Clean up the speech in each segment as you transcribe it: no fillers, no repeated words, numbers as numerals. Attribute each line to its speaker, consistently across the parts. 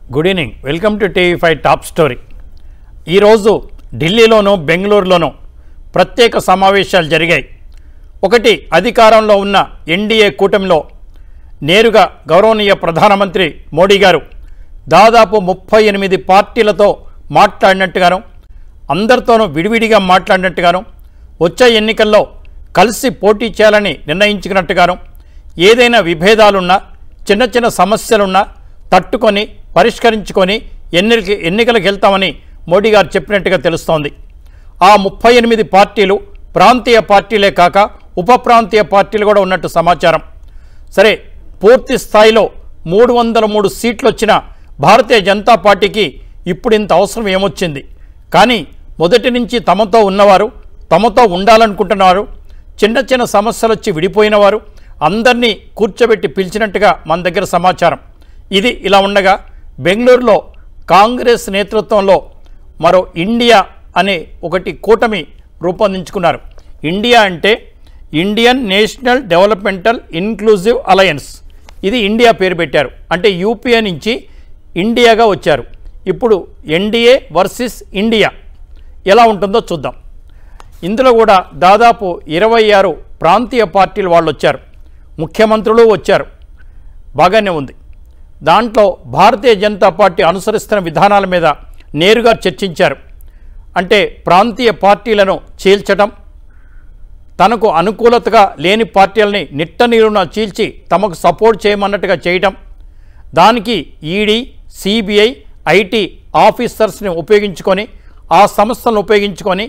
Speaker 1: Good evening, welcome to TV5 top story. ఈరోజు ఢిల్లీలోనూ బెంగళూరులోనూ ప్రత్యేక సమావేశాలు జరిగాయి. ఒకటి, అధికారంలో ఉన్న NDA కూటమిలో నేరుగా గౌరవనీయ ప్రధానమంత్రి మోడీ గారు దాదాపు 38 పార్టీలతో మాట్లాడినట్టుగాను, అందరితోనూ విడివిడిగా మాట్లాడినట్టుగాను, వచ్చే ఎన్నికల్లో కలిసి పోటీ చేయాలని నిర్ణయించుకున్నట్టుగాను, ఏదైనా విభేదాలున్నా చిన్న చిన్న సమస్యలున్నా తట్టుకొని పరిష్కరించుకొని ఎన్నికలకు వెళ్తామని మోడీ గారు చెప్పినట్టుగా తెలుస్తోంది. ఆ 38 పార్టీలు ప్రాంతీయ పార్టీలే కాక ఉప ప్రాంతీయ పార్టీలు కూడా ఉన్నట్టు సమాచారం. సరే, పూర్తి స్థాయిలో 303 సీట్లు వచ్చిన భారతీయ జనతా పార్టీకి ఇప్పుడు ఇంత అవసరం ఏమొచ్చింది? కానీ మొదటి నుంచి తమతో ఉన్నవారు, తమతో ఉండాలనుకుంటున్నవారు, చిన్న చిన్న సమస్యలు వచ్చి విడిపోయిన వారు అందరినీ కూర్చోబెట్టి పిలిచినట్టుగా మన దగ్గర సమాచారం. ఇది ఇలా ఉండగా బెంగళూరులో కాంగ్రెస్ నేతృత్వంలో మరో ఇండియా అనే ఒకటి కూటమి రూపొందించుకున్నారు. ఇండియా అంటే Indian National Developmental Inclusive Alliance. ఇది ఇండియా పేరు పెట్టారు. అంటే యూపీఏ నుంచి ఇండియాగా వచ్చారు. ఇప్పుడు NDA వర్సెస్ ఇండియా ఎలా ఉంటుందో చూద్దాం. ఇందులో కూడా దాదాపు 26 ప్రాంతీయ పార్టీలు వాళ్ళు వచ్చారు. ముఖ్యమంత్రులు వచ్చారు. బాగానే ఉంది. దాంట్లో భారతీయ జనతా పార్టీ అనుసరిస్తున్న విధానాల మీద నేరుగా చర్చించారు. అంటే ప్రాంతీయ పార్టీలను చీల్చడం, తనకు అనుకూలతగా లేని పార్టీలని నిట్టనీరున చీల్చి తమకు సపోర్ట్ చేయమన్నట్టుగా చేయటం, దానికి ED, CBI, IT ఆఫీసర్స్ని ఉపయోగించుకొని, ఆ సంస్థలను ఉపయోగించుకొని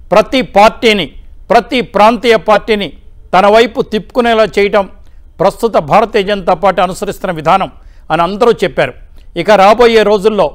Speaker 1: ప్రతి ప్రాంతీయ పార్టీని తన వైపు తిప్పుకునేలా చేయటం ప్రస్తుత భారతీయ జనతా పార్టీ అనుసరిస్తున్న విధానం అని అందరూ చెప్పారు. ఇక రాబోయే రోజుల్లో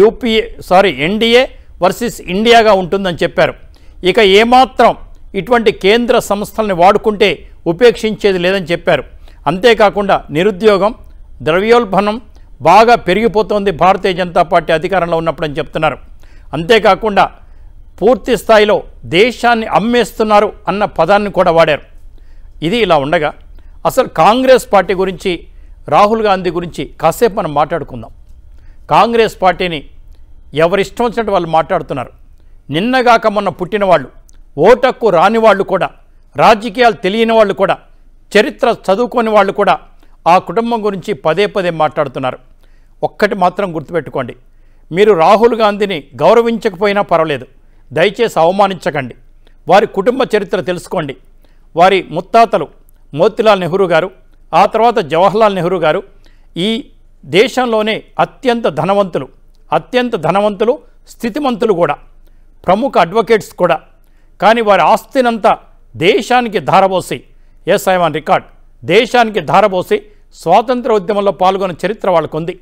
Speaker 1: NDA వర్సెస్ ఇండియాగా ఉంటుందని చెప్పారు. ఇక ఏమాత్రం ఇటువంటి కేంద్ర సంస్థల్ని వాడుకుంటే ఉపేక్షించేది లేదని చెప్పారు. అంతేకాకుండా నిరుద్యోగం, ద్రవ్యోల్బణం బాగా పెరిగిపోతోంది భారతీయ జనతా పార్టీ అధికారంలో ఉన్నప్పుడని చెప్తున్నారు. అంతేకాకుండా పూర్తి స్థాయిలో దేశాన్ని అమ్మేస్తున్నారు అన్న పదాన్ని కూడా వాడారు. ఇది ఇలా ఉండగా అసలు కాంగ్రెస్ పార్టీ గురించి, రాహుల్ గాంధీ గురించి కాసేపు మనం మాట్లాడుకుందాం. కాంగ్రెస్ పార్టీని ఎవరిష్టం వచ్చినట్టు వాళ్ళు మాట్లాడుతున్నారు. నిన్నగాక మొన్న పుట్టిన వాళ్ళు, ఓటక్కు రాని వాళ్ళు కూడా, రాజకీయాలు తెలియని వాళ్ళు కూడా, చరిత్ర చదువుకోని వాళ్ళు కూడా ఆ కుటుంబం గురించి పదే మాట్లాడుతున్నారు. ఒక్కటి మాత్రం గుర్తుపెట్టుకోండి, మీరు రాహుల్ గాంధీని గౌరవించకపోయినా పర్వాలేదు, దయచేసి అవమానించకండి. వారి కుటుంబ చరిత్ర తెలుసుకోండి. వారి ముత్తాతలు మోతీలాల్ నెహ్రూ గారు, ఆ తర్వాత జవహర్లాల్ నెహ్రూ గారు ఈ దేశంలోనే అత్యంత ధనవంతులు, స్థితిమంతులు కూడా, ప్రముఖ అడ్వకేట్స్ కూడా. కానీ వారి ఆస్తినంతా దేశానికి ధారపోసి, ఐ ఆన్ రికార్డ్, దేశానికి ధారపోసి స్వాతంత్ర ఉద్యమంలో పాల్గొన్న చరిత్ర వాళ్ళకు ఉంది.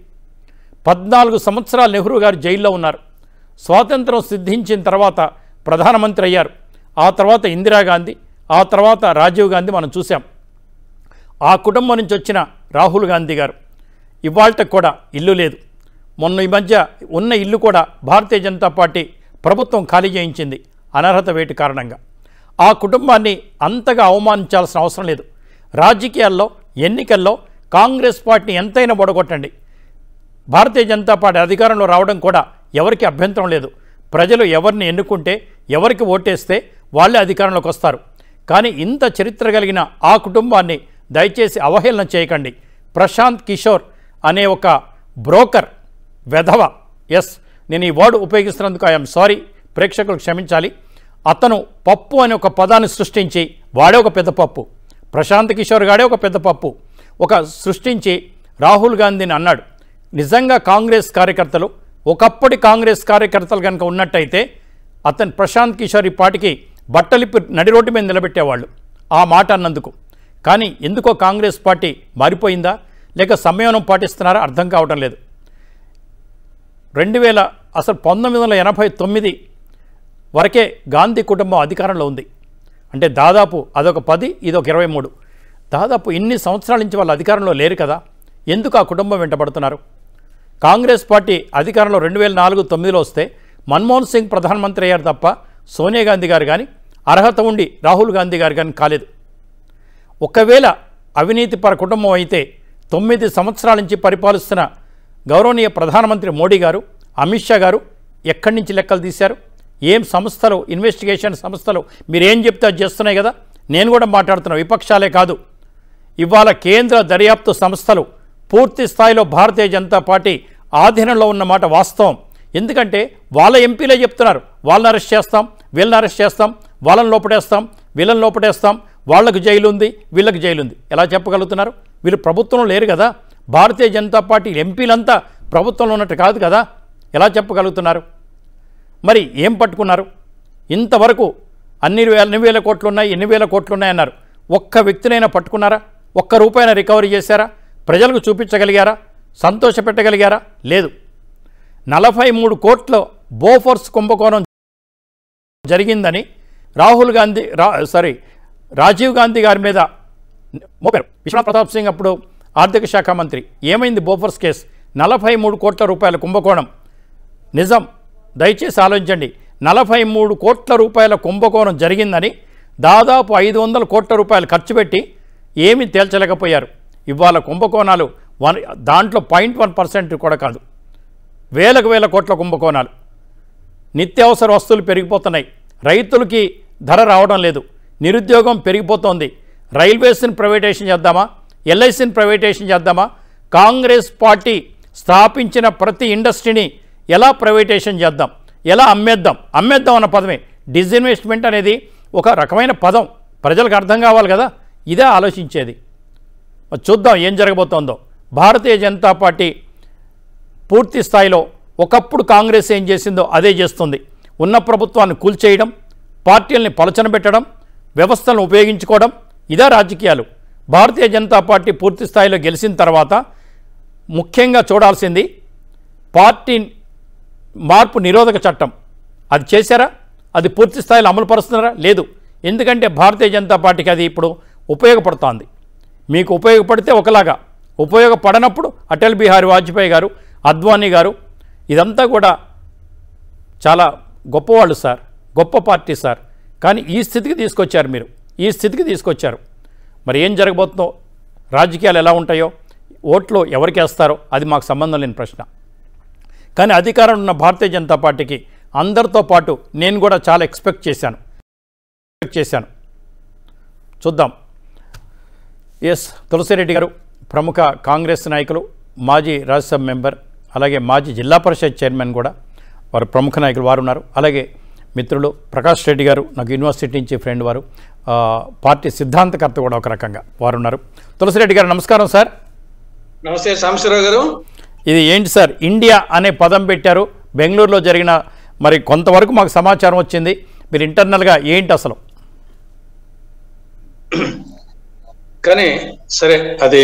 Speaker 1: 14 సంవత్సరాలు నెహ్రూ గారు జైల్లో ఉన్నారు. స్వాతంత్రం సిద్ధించిన తర్వాత ప్రధానమంత్రి అయ్యారు. ఆ తర్వాత ఇందిరాగాంధీ, ఆ తర్వాత రాజీవ్ గాంధీ మనం చూసాం. ఆ కుటుంబం నుంచి వచ్చిన రాహుల్ గాంధీ గారు ఇవాళకి కూడా ఇల్లు లేదు. మొన్న ఈ మధ్య ఉన్న ఇల్లు కూడా భారతీయ జనతా పార్టీ ప్రభుత్వం ఖాళీ చేయించింది అనర్హత వేటు కారణంగా. ఆ కుటుంబాన్ని అంతగా అవమానించాల్సిన అవసరం లేదు. రాజకీయాల్లో, ఎన్నికల్లో కాంగ్రెస్ పార్టీని ఎంతైనా బొడగొట్టండి. భారతీయ జనతా పార్టీ అధికారంలో రావడం కూడా ఎవరికి అభ్యంతరం లేదు. ప్రజలు ఎవరిని ఎన్నుకుంటే, ఎవరికి ఓటేస్తే వాళ్ళే అధికారంలోకి వస్తారు. కానీ ఇంత చరిత్ర కలిగిన ఆ కుటుంబాన్ని దయచేసి అవహేళన చేయకండి. ప్రశాంత్ కిషోర్ అనే ఒక బ్రోకర్ వెధవ, నేను ఈ వర్డ్ ఉపయోగిస్తున్నందుకు ఐఎమ్ సారీ, ప్రేక్షకులు క్షమించాలి. అతను పప్పు అనే ఒక పదాన్ని సృష్టించి, వాడే ఒక పెద్ద పప్పు, ప్రశాంత్ కిషోర్ గాడే ఒక పెద్ద పప్పు సృష్టించి రాహుల్ గాంధీని అన్నాడు. నిజంగా కాంగ్రెస్ కార్యకర్తలు, ఒకప్పటి కాంగ్రెస్ కార్యకర్తలు కనుక ఉన్నట్టయితే అతను ప్రశాంత్ కిషోర్ ఈ పాటికి బట్టలిప్పి నడి రోడ్డు మీద నిలబెట్టేవాళ్ళు ఆ మాట అన్నందుకు. కానీ ఎందుకో కాంగ్రెస్ పార్టీ మారిపోయిందా, లేక సంయమనం పాటిస్తున్నారా అర్థం కావటం లేదు. 1989 వరకే గాంధీ కుటుంబం అధికారంలో ఉంది. అంటే దాదాపు అదొక 10, ఇదొక 23, దాదాపు ఇన్ని సంవత్సరాల నుంచి వాళ్ళు అధికారంలో లేరు కదా. ఎందుకు ఆ కుటుంబం వెంటబడుతున్నారు? కాంగ్రెస్ పార్టీ అధికారంలో 2004-9లో వస్తే మన్మోహన్ సింగ్ ప్రధానమంత్రి అయ్యారు తప్ప సోనియా గాంధీ గారు కానీ, అర్హత ఉండి రాహుల్ గాంధీ గారు కానీ కాలేదు. ఒకవేళ అవినీతిపర కుటుంబం అయితే 9 సంవత్సరాల నుంచి పరిపాలిస్తున్న గౌరవనీయ ప్రధానమంత్రి మోడీ గారు, అమిత్ షా గారు ఎక్కడి నుంచి లెక్కలు తీశారు? ఏం సంస్థలు, ఇన్వెస్టిగేషన్ సంస్థలు మీరేం చెప్తే అది చేస్తున్నాయి కదా. నేను కూడా మాట్లాడుతున్నాను, విపక్షాలే కాదు. ఇవాళ కేంద్ర దర్యాప్తు సంస్థలు పూర్తి స్థాయిలో భారతీయ జనతా పార్టీ ఆధీనంలో ఉన్నమాట వాస్తవం. ఎందుకంటే వాళ్ళ ఎంపీలే చెప్తున్నారు, వాళ్ళని అరెస్ట్ చేస్తాం, వీళ్ళని అరెస్ట్ చేస్తాం, వాళ్ళని లోపడేస్తాం, వీళ్ళని లోపడేస్తాం, వాళ్లకు జైలు ఉంది, వీళ్ళకి జైలు ఉంది. ఎలా చెప్పగలుగుతున్నారు? వీళ్ళు ప్రభుత్వంలో లేరు కదా. భారతీయ జనతా పార్టీ ఎంపీలంతా ప్రభుత్వంలో ఉన్నట్టు కాదు కదా. ఎలా చెప్పగలుగుతున్నారు? మరి ఏం పట్టుకున్నారు? ఇంతవరకు ఎన్ని వేల కోట్లు ఉన్నాయి, ఎన్ని వేల కోట్లు ఉన్నాయన్నారు. ఒక్క వ్యక్తినైనా పట్టుకున్నారా? ఒక్క రూపాయిన రికవరీ చేశారా? ప్రజలకు చూపించగలిగారా? సంతోషపెట్టగలిగారా? లేదు. 43 కోట్ల బోఫోర్స్ కుంభకోణం జరిగిందని రాజీవ్ గాంధీ గారి మీద మోపారు. విశ్వప్రతాప్ సింగ్ అప్పుడు ఆర్థిక శాఖ మంత్రి. ఏమైంది బోఫోర్స్ కేసు? 43 కోట్ల రూపాయల కుంభకోణం నిజం. దయచేసి ఆలోచించండి. 43 కోట్ల రూపాయల కుంభకోణం జరిగిందని దాదాపు 500 కోట్ల రూపాయలు ఖర్చు పెట్టి ఏమీ తేల్చలేకపోయారు. ఇవాళ కుంభకోణాలు దాంట్లో 0.1% కూడా కాదు, వేల కోట్ల కుంభకోణాలు. నిత్యావసర వస్తువులు పెరిగిపోతున్నాయి, రైతులకి ధర రావడం లేదు, నిరుద్యోగం పెరిగిపోతోంది. రైల్వేస్ని ప్రైవేటైజేషన్ చేద్దామా? ఎల్ఐసిని ప్రైవేటైజేషన్ చేద్దామా? కాంగ్రెస్ పార్టీ స్థాపించిన ప్రతి ఇండస్ట్రీని ఎలా ప్రైవేటైజేషన్ చేద్దాం, ఎలా అమ్మేద్దాం అన్న పదమే. డిజిన్వెస్ట్మెంట్ అనేది ఒక రకమైన పదం, ప్రజలకు అర్థం కావాలి కదా. ఇదే ఆలోచించేది. చూద్దాం ఏం జరగబోతోందో. భారతీయ జనతా పార్టీ పూర్తి స్థాయిలో ఒకప్పుడు కాంగ్రెస్ ఏం చేసిందో అదే చేస్తుంది. ఉన్న ప్రభుత్వాన్ని కూల్చేయడం, పార్టీలని పలచనబెట్టడం, వ్యవస్థలను ఉపయోగించుకోవడం, ఇదే రాజకీయాలు. భారతీయ జనతా పార్టీ పూర్తి స్థాయిలో గెలిచిన తర్వాత ముఖ్యంగా చూడాల్సింది పార్టీ మార్పు నిరోధక చట్టం. అది చేశారా? అది పూర్తి స్థాయిలో అమలు పరుస్తున్నారా? లేదు. ఎందుకంటే భారతీయ జనతా పార్టీకి అది ఇప్పుడు ఉపయోగపడుతోంది. మీకు ఉపయోగపడితే ఒకలాగా, ఉపయోగపడనప్పుడు అటల్ బిహారీ వాజ్పేయి గారు, అద్వానీ గారు ఇదంతా కూడా చాలా గొప్పవాళ్ళు సార్, గొప్ప పార్టీ సార్. కానీ ఈ స్థితికి తీసుకొచ్చారు మీరు, ఈ స్థితికి తీసుకొచ్చారు. మరి ఏం జరగబోతుందో, రాజకీయాలు ఎలా ఉంటాయో, ఓట్లు ఎవరికి వేస్తారో అది మాకు సంబంధం లేని ప్రశ్న. కానీ అధికారం ఉన్న భారతీయ జనతా పార్టీకి అందరితో పాటు నేను కూడా చాలా ఎక్స్పెక్ట్ చేశాను. చూద్దాం. ఎస్ తులసిరెడ్డి గారు ప్రముఖ కాంగ్రెస్ నాయకులు, మాజీ రాజ్యసభ మెంబర్, అలాగే మాజీ జిల్లా పరిషత్ చైర్మన్ కూడా వారు ప్రముఖ నాయకులు వారు ఉన్నారు. అలాగే మిత్రులు ప్రకాష్ రెడ్డి గారు, నాకు యూనివర్సిటీ నుంచి ఫ్రెండ్, వారు పార్టీ సిద్ధాంతకర్త కూడా ఒక రకంగా వారు ఉన్నారు. తులసిరెడ్డి గారు నమస్కారం సార్.
Speaker 2: నమస్తే సాంబశివరావు గారు.
Speaker 1: ఇది ఏంటి సార్, ఇండియా అనే పదం పెట్టారు. బెంగళూరులో జరిగిన మరి కొంతవరకు మాకు సమాచారం వచ్చింది. మీరు ఇంటర్నల్గా ఏంటి అసలు?
Speaker 2: కానీ సరే, అది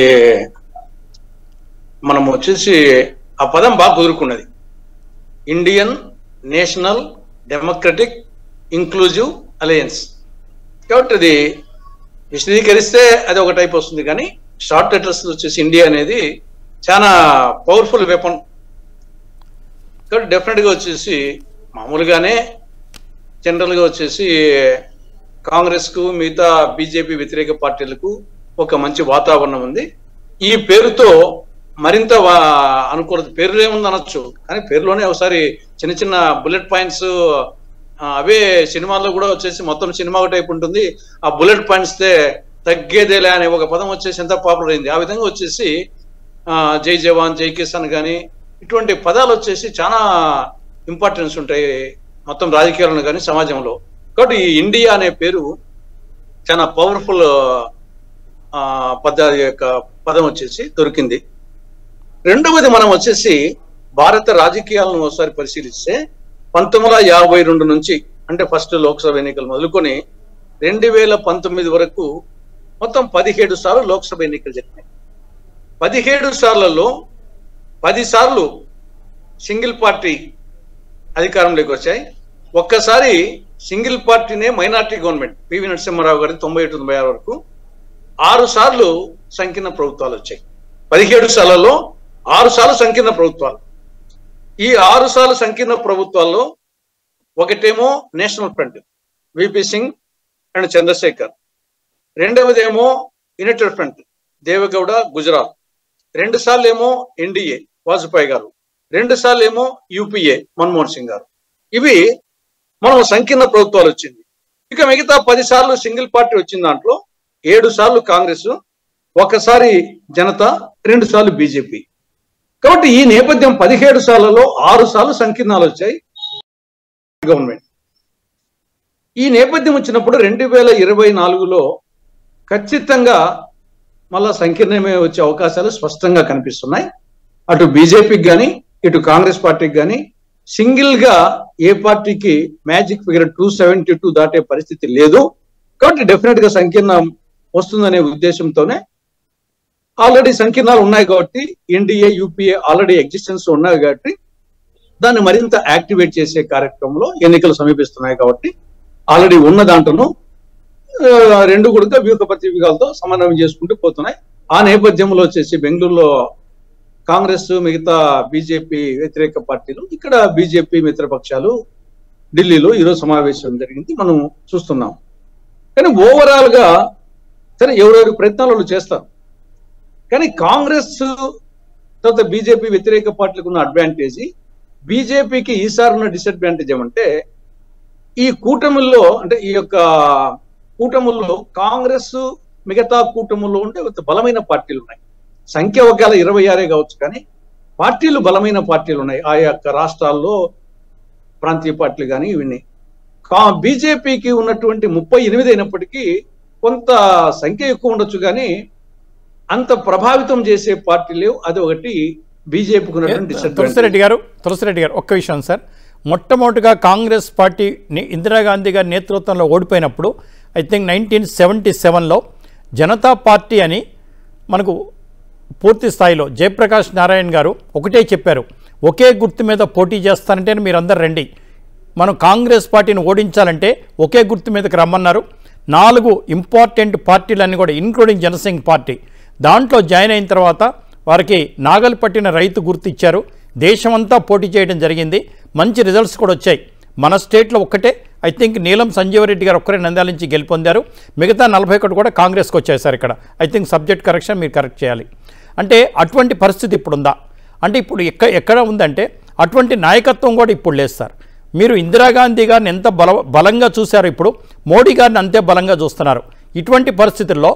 Speaker 2: మనం వచ్చేసి ఆ పదం బాగా కుదురుకున్నది. Indian national democratic inclusive alliance. కాబట్టి అది విశదీకరిస్తే అది ఒక టైప్ వస్తుంది. కానీ షార్ట్ లెటర్స్ వచ్చేసి ఇండియా అనేది చాలా పవర్ఫుల్ వెపన్. కాబట్టి డెఫినెట్గా వచ్చేసి మామూలుగానే జనరల్గా వచ్చేసి కాంగ్రెస్కు మిగతా బీజేపీ వ్యతిరేక పార్టీలకు ఒక మంచి వాతావరణం ఉంది. ఈ పేరుతో మరింత అనుకూలత, పేరులో ఏముంది అనొచ్చు, కానీ పేరులోనే ఒకసారి చిన్న చిన్న బుల్లెట్ పాయింట్స్, అవే సినిమాల్లో కూడా వచ్చేసి మొత్తం సినిమా ఒక టైప్ ఉంటుంది. ఆ బుల్లెట్ పాయింట్స్తే తగ్గేదేలే అనే ఒక పదం వచ్చేసి ఎంత పాపులర్ అయింది. ఆ విధంగా వచ్చేసి జై జవాన్, జై కిసాన్ కానీ ఇటువంటి పదాలు వచ్చేసి చాలా ఇంపార్టెన్స్ ఉంటాయి మొత్తం రాజకీయాలను కానీ సమాజంలో. కాబట్టి ఈ ఇండియా అనే పేరు చాలా పవర్ఫుల్ పద్ధతి యొక్క పదం వచ్చేసి దొరికింది. రెండవది, మనం వచ్చేసి భారత రాజకీయాలను ఒకసారి పరిశీలిస్తే 1952 నుంచి, అంటే ఫస్ట్ లోక్సభ ఎన్నికలు మొదలుకొని 2019 వరకు మొత్తం 17 సార్లు లోక్సభ ఎన్నికలు జరిగినాయి. 17 సార్లలో 10 సార్లు సింగిల్ పార్టీ అధికారంలోకి వచ్చాయి. ఒక్కసారి సింగిల్ పార్టీనే మైనార్టీ గవర్నమెంట్, పివి నరసింహారావు గారి 97-96 వరకు 6 సార్లు సంకీర్ణ ప్రభుత్వాలు వచ్చాయి. 17 సార్లలో 6 సార్లు సంకీర్ణ ప్రభుత్వాలు. ఈ 6 సార్లు సంకీర్ణ ప్రభుత్వాల్లో ఒకటేమో national front, VP Singh and Chandrashekhar. రెండవదేమో యునైటెడ్ ఫ్రంట్, దేవగౌడ, గుజరాత్. 2 సార్లు ఏమో ఎన్డీఏ, వాజ్పేయి గారు, 2 సార్లు ఏమో యూపీఏ మన్మోహన్ సింగ్ గారు. ఇవి మనం సంకీర్ణ ప్రభుత్వాలు వచ్చింది. ఇక మిగతా 10 సార్లు సింగిల్ పార్టీ వచ్చిన దాంట్లో 7 సార్లు కాంగ్రెస్, 1 సారి జనతా, 2 సార్లు బీజేపీ. కాబట్టి ఈ నేపథ్యం 17 సార్లలో 6 సార్లు సంకీర్ణాలు వచ్చాయి గవర్నమెంట్. ఈ నేపథ్యం వచ్చినప్పుడు 2024లో ఖచ్చితంగా మళ్ళా సంకీర్ణమే వచ్చే అవకాశాలు స్పష్టంగా కనిపిస్తున్నాయి. అటు బీజేపీకి కానీ ఇటు కాంగ్రెస్ పార్టీకి కానీ సింగిల్ గా ఏ పార్టీకి మ్యాజిక్ ఫిగర్ 272 దాటే పరిస్థితి లేదు. కాబట్టి డెఫినెట్ గా సంకీర్ణం వస్తుందనే ఉద్దేశంతోనే ఆల్రెడీ సంకీర్ణాలు ఉన్నాయి కాబట్టి ఎన్డీఏ యూపీఏ ఆల్రెడీ ఎగ్జిస్టెన్స్ ఉన్నాయి కాబట్టి దాన్ని మరింత యాక్టివేట్ చేసే కార్యక్రమంలో ఎన్నికలు సమీపిస్తున్నాయి. కాబట్టి ఆల్రెడీ ఉన్న దాంట్లోనూ 2 కూడా వ్యూహ ప్రతివ్యూహాలతో సమన్వయం చేసుకుంటూ పోతున్నాయి. ఆ నేపథ్యంలో వచ్చేసి బెంగళూరులో కాంగ్రెస్, మిగతా బీజేపీ వ్యతిరేక పార్టీలు, ఇక్కడ బీజేపీ మిత్రపక్షాలు ఢిల్లీలో ఈరోజు సమావేశం జరిగింది, మనం చూస్తున్నాం. కానీ ఓవరాల్ గా సరే ఎవరెవరి ప్రయత్నాలు చేస్తారు. కానీ కాంగ్రెస్ తర్వాత బీజేపీ వ్యతిరేక పార్టీలకు ఉన్న అడ్వాంటేజ్, బీజేపీకి ఈసారి ఉన్న డిసడ్వాంటేజ్ ఏమంటే ఈ కూటమిల్లో, అంటే ఈ యొక్క కూటముల్లో కాంగ్రెస్ మిగతా కూటముల్లో ఉంటే బలమైన పార్టీలు ఉన్నాయి. సంఖ్య ఒకవేళ 26 కావచ్చు, కానీ పార్టీలు బలమైన పార్టీలు ఉన్నాయి. ఆ యొక్క రాష్ట్రాల్లో ప్రాంతీయ పార్టీలు కానీ ఇవన్నీ. బీజేపీకి ఉన్నటువంటి 38 అయినప్పటికీ కొంత సంఖ్య ఎక్కువ ఉండొచ్చు, కానీ అంత ప్రభావితం చేసే పార్టీలు అది ఒకటి బీజేపీకి ఉన్నటువంటి డిసడ్వాంటేజ్.
Speaker 1: తులసిరెడ్డి గారు ఒక్క విషయం సార్, మొట్టమొదటిగా కాంగ్రెస్ పార్టీ ఇందిరాగాంధీ గారి నేతృత్వంలో ఓడిపోయినప్పుడు ఐ థింక్ 1977లో జనతా పార్టీ అని మనకు పూర్తి స్థాయిలో జయప్రకాష్ నారాయణ గారు ఒకటే చెప్పారు, ఒకే గుర్తు మీద పోటీ చేస్తానంటే మీరందరూ రండి, మనం కాంగ్రెస్ పార్టీని ఓడించాలంటే ఒకే గుర్తు మీదకి రమ్మన్నారు. 4 ఇంపార్టెంట్ పార్టీలన్నీ కూడా ఇంక్లూడింగ్ జనసంఘ్ పార్టీ దాంట్లో జాయిన్ అయిన తర్వాత వారికి నాగలు పట్టిన రైతు గుర్తు ఇచ్చారు. దేశమంతా పోటీ చేయడం జరిగింది, మంచి రిజల్ట్స్ కూడా వచ్చాయి. మన స్టేట్లో ఒక్కటే ఐ థింక్ నీలం సంజీవరెడ్డి గారు ఒక్కరే నంద్యాల నుంచి గెలుపొందారు, మిగతా 41 కూడా కాంగ్రెస్కి వచ్చాయి సార్. ఇక్కడ ఐ థింక్ సబ్జెక్ట్ కరెక్షన్ మీరు కరెక్ట్ చేయాలి. అంటే అటువంటి పరిస్థితి ఇప్పుడుందా? అంటే ఇప్పుడు ఎక్కడ ఉందంటే అటువంటి నాయకత్వం కూడా ఇప్పుడు లేదు సార్. మీరు ఇందిరాగాంధీ గారిని ఎంత బలంగా చూశారు, ఇప్పుడు మోడీ గారిని అంతే బలంగా చూస్తున్నారు. ఇటువంటి పరిస్థితుల్లో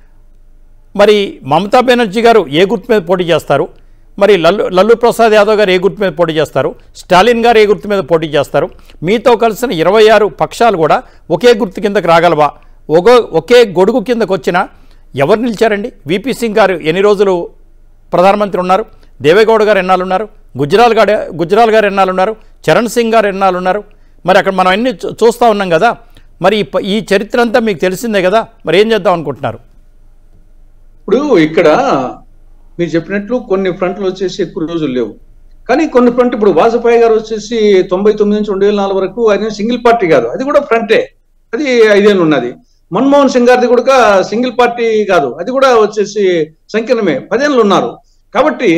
Speaker 1: మరి మమతా బెనర్జీ గారు ఏ గుర్తు మీద పోటీ చేస్తారు, మరి లల్లు ప్రసాద్ యాదవ్ గారు ఏ గుర్తు మీద పోటీ చేస్తారు, స్టాలిన్ గారు ఏ గుర్తు మీద పోటీ చేస్తారు, మీతో కలిసిన 26 పక్షాలు కూడా ఒకే గుర్తు కిందకు రాగలవా? ఒకే గొడుగు కిందకు వచ్చినా ఎవరు నిలిచారండి? విపి సింగ్ గారు ఎన్ని రోజులు ప్రధానమంత్రి ఉన్నారు, దేవేగౌడ గారు ఎన్నాళ్ళు ఉన్నారు, గుజ్రాల్ గారు ఎన్నాళ్ళు ఉన్నారు, చరణ్ సింగ్ గారు ఎన్నాళ్ళు ఉన్నారు. మరి అక్కడ మనం అన్ని చూస్తూ ఉన్నాం కదా. మరి ఈ చరిత్ర అంతా మీకు తెలిసిందే కదా, మరి ఏం చేద్దాం అనుకుంటున్నారు?
Speaker 2: ఇప్పుడు ఇక్కడ మీరు చెప్పినట్లు కొన్ని ఫ్రంట్లు వచ్చేసి ఎక్కువ రోజులు లేవు, కానీ కొన్ని ఫ్రంట్ ఇప్పుడు వాజ్పేయి గారు వచ్చేసి 99 నుంచి 2004 వరకు ఆయన సింగిల్ పార్టీ కాదు, అది కూడా ఫ్రంటే, అది 5 ఏళ్ళు ఉన్నది. మన్మోహన్ సింగ్ గారిది కూడా సింగిల్ పార్టీ కాదు, అది కూడా వచ్చేసి సంకీర్ణమే, 10 ఏళ్ళు ఉన్నారు. కాబట్టి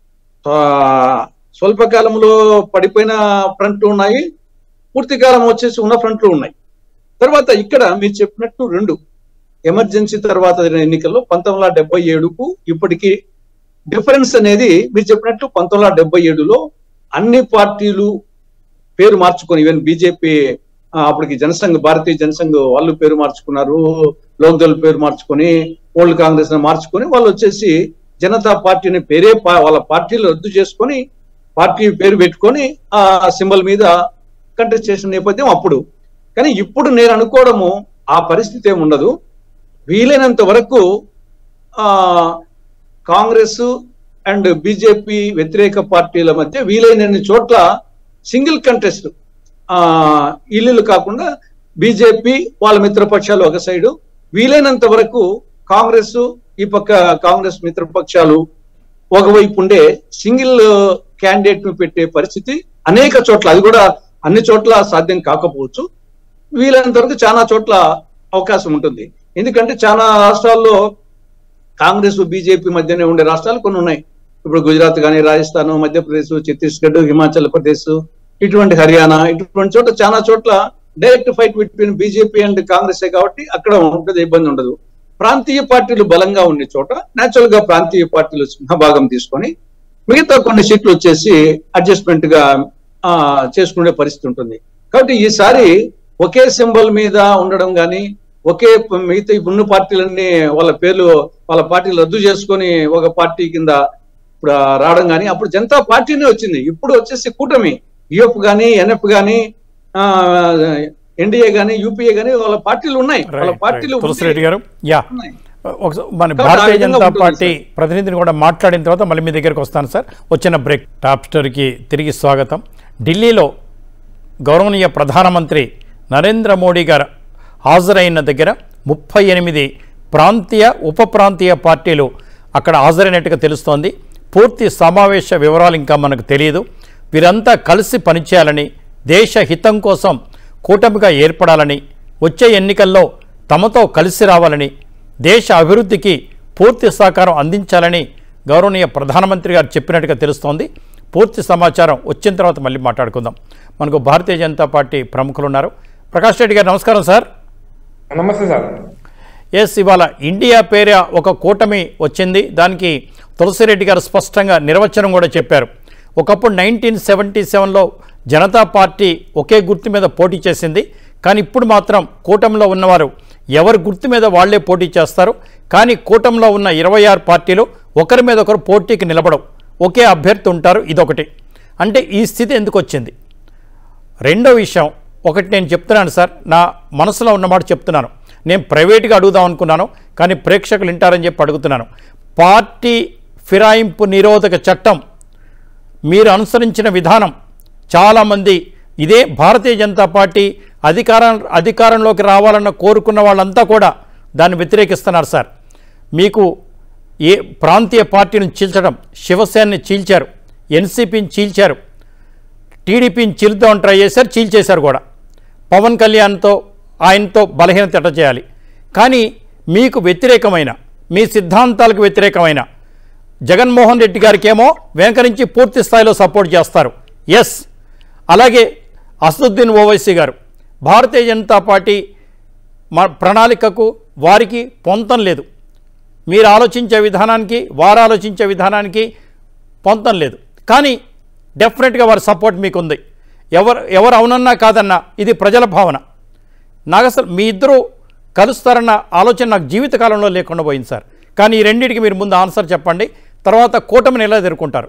Speaker 2: స్వల్పకాలంలో పడిపోయిన ఫ్రంట్లు ఉన్నాయి, పూర్తి కాలం వచ్చేసి ఉన్న ఫ్రంట్లు ఉన్నాయి. తర్వాత ఇక్కడ మీరు చెప్పినట్టు 2 ఎమర్జెన్సీ తర్వాత ఎన్నికల్లో 1977కు ఇప్పటికీ డిఫరెన్స్ అనేది మీరు చెప్పినట్టు 1977లో అన్ని పార్టీలు పేరు మార్చుకొని, ఈవెన్ బీజేపీ అప్పటికి జనసంఘ్, భారతీయ జనసంఘ్ వాళ్ళు పేరు మార్చుకున్నారు, లోక్దళ్ పేరు మార్చుకొని, ఓల్డ్ కాంగ్రెస్ మార్చుకొని వాళ్ళు వచ్చేసి జనతా పార్టీని పేరే వాళ్ళ పార్టీలు రద్దు చేసుకొని పార్టీ పేరు పెట్టుకొని ఆ సింబల్ మీద కంటెస్ట్ చేసిన నేపథ్యం అప్పుడు. కానీ ఇప్పుడు నేను అనుకోవడము ఆ పరిస్థితి ఏమి ఉండదు. వీలైనంత వరకు కాంగ్రెస్ అండ్ బీజేపీ వ్యతిరేక పార్టీల మధ్య వీలైనన్ని చోట్ల సింగిల్ కంటెస్ట్, ఇల్లు కాకుండా బీజేపీ వాళ్ళ మిత్రపక్షాలు ఒక సైడు, వీలైనంత వరకు కాంగ్రెస్ ఈ పక్క కాంగ్రెస్ మిత్రపక్షాలు ఒకవైపు ఉండే సింగిల్ క్యాండిడేట్ ను పెట్టే పరిస్థితి అనేక చోట్ల, అది కూడా అన్ని చోట్ల సాధ్యం కాకపోవచ్చు, వీలైనంత వరకు చాలా చోట్ల అవకాశం ఉంటుంది. ఎందుకంటే చాలా రాష్ట్రాల్లో కాంగ్రెస్ బీజేపీ మధ్యనే ఉండే రాష్ట్రాలు కొన్ని ఉన్నాయి. ఇప్పుడు గుజరాత్ కానీ, రాజస్థాన్, మధ్యప్రదేశ్, ఛత్తీస్గఢ్, హిమాచల్ ప్రదేశ్, ఇటువంటి హర్యానా, ఇటువంటి చోట్ల చాలా చోట్ల direct fight between BJP and Congress కాబట్టి అక్కడ ఉంటుంది, ఇబ్బంది ఉండదు. ప్రాంతీయ పార్టీలు బలంగా ఉండే చోట న్యాచురల్ గా ప్రాంతీయ పార్టీలు సింహభాగం తీసుకొని మిగతా కొన్ని సీట్లు వచ్చేసి అడ్జస్ట్మెంట్ గా చేసుకునే పరిస్థితి ఉంటుంది. కాబట్టి ఈసారి ఒకే సింబల్ మీద ఉండడం కానీ, ఒకే మిగతా ఉన్న పార్టీలన్నీ వాళ్ళ పేర్లు వాళ్ళ పార్టీలు రద్దు చేసుకొని ఒక పార్టీ కింద ఇప్పుడు రావడం కానీ, అప్పుడు జనతా పార్టీనే వచ్చింది. ఇప్పుడు వచ్చేసి కూటమి యుఎఫ్ కానీ, ఎన్ఎఫ్ కానీ, ఎన్డీఏ కానీ, యూపీఏ కానీ వాళ్ళ పార్టీలు ఉన్నాయి. వాళ్ళ పార్టీలు
Speaker 1: తులసిరెడ్డి గారు మన భారతీయ జనతా పార్టీ ప్రతినిధిని కూడా మాట్లాడిన తర్వాత మళ్ళీ మీ దగ్గరికి వస్తాను సార్. వచ్చిన బ్రేక్. టాప్ స్టోరీకి తిరిగి స్వాగతం. ఢిల్లీలో గౌరవనీయ ప్రధానమంత్రి నరేంద్ర మోడీ గారు హాజరైన దగ్గర 38 ప్రాంతీయ ఉప ప్రాంతీయ పార్టీలు అక్కడ హాజరైనట్టుగా తెలుస్తోంది. పూర్తి సమావేశ వివరాలు ఇంకా మనకు తెలియదు. వీరంతా కలిసి పనిచేయాలని, దేశ హితం కోసం కూటమిగా ఏర్పడాలని, వచ్చే ఎన్నికల్లో తమతో కలిసి రావాలని, దేశ అభివృద్ధికి పూర్తి సహకారం అందించాలని గౌరవనీయ ప్రధానమంత్రి గారు చెప్పినట్టుగా తెలుస్తోంది. పూర్తి సమాచారం వచ్చిన తర్వాత మళ్ళీ మాట్లాడుకుందాం. మనకు భారతీయ జనతా పార్టీ ప్రముఖులు ఉన్నారు. ప్రకాష్ రెడ్డి గారు నమస్కారం సార్.
Speaker 3: నమస్తే సార్.
Speaker 1: ఎస్, ఇవాళ ఇండియా పేరు ఒక కూటమి వచ్చింది. దానికి తులసిరెడ్డి గారు స్పష్టంగా నిర్వచనం కూడా చెప్పారు. ఒకప్పుడు 1977లో జనతా పార్టీ ఒకే గుర్తు మీద పోటీ చేసింది. కానీ ఇప్పుడు మాత్రం కూటమిలో ఉన్నవారు ఎవరి గుర్తు మీద వాళ్లే పోటీ చేస్తారు. కానీ కూటమిలో ఉన్న 26 పార్టీలు ఒకరి మీద ఒకరు పోటీకి నిలబడవు, ఒకే అభ్యర్థి ఉంటారు. ఇదొకటి. అంటే ఈ స్థితి ఎందుకు వచ్చింది? రెండో విషయం ఒకటి నేను చెప్తున్నాను సార్, నా మనసులో ఉన్నమాట చెప్తున్నాను. నేను ప్రైవేట్గా అడుగుదాం అనుకున్నాను, కానీ ప్రేక్షకులు వింటారని చెప్పి అడుగుతున్నాను. పార్టీ ఫిరాయింపు నిరోధక చట్టం మీరు అనుసరించిన విధానం చాలామంది ఇదే భారతీయ జనతా పార్టీ అధికారంలోకి రావాలన్న కోరుకున్న వాళ్ళంతా కూడా దాన్ని వ్యతిరేకిస్తున్నారు సార్. మీకు ఏ ప్రాంతీయ పార్టీని చీల్చడం, శివసేనని చీల్చారు, ఎన్సీపీని చీల్చారు, టీడీపీని చీల్దామని ట్రై చేశారు, చీల్చేశారు కూడా. పవన్ కళ్యాణ్తో ఆయనతో బలహీనత ఎట్ట చేయాలి. కానీ మీకు వ్యతిరేకమైన, మీ సిద్ధాంతాలకు వ్యతిరేకమైన జగన్మోహన్ రెడ్డి గారికి ఏమో వెనక నుంచి పూర్తి స్థాయిలో సపోర్ట్ చేస్తారు. ఎస్, అలాగే అసదుద్దీన్ ఓవైసీ గారు భారతీయ జనతా పార్టీ ప్రణాళికకు వారికి పొంతం లేదు. మీరు ఆలోచించే విధానానికి వారు ఆలోచించే విధానానికి పొంతం లేదు. కానీ డెఫినెట్గా వారి సపోర్ట్ మీకు ఉంది. ఎవరు అవునన్నా కాదన్నా ఇది ప్రజల భావన. నాకు అసలు మీ ఇద్దరు కలుస్తారన్న ఆలోచన నాకు జీవితకాలంలో లేకుండా పోయింది సార్. కానీ ఈ రెండింటికి మీరు ముందు ఆన్సర్ చెప్పండి, తర్వాత కూటమిని ఎలా ఎదుర్కొంటారు?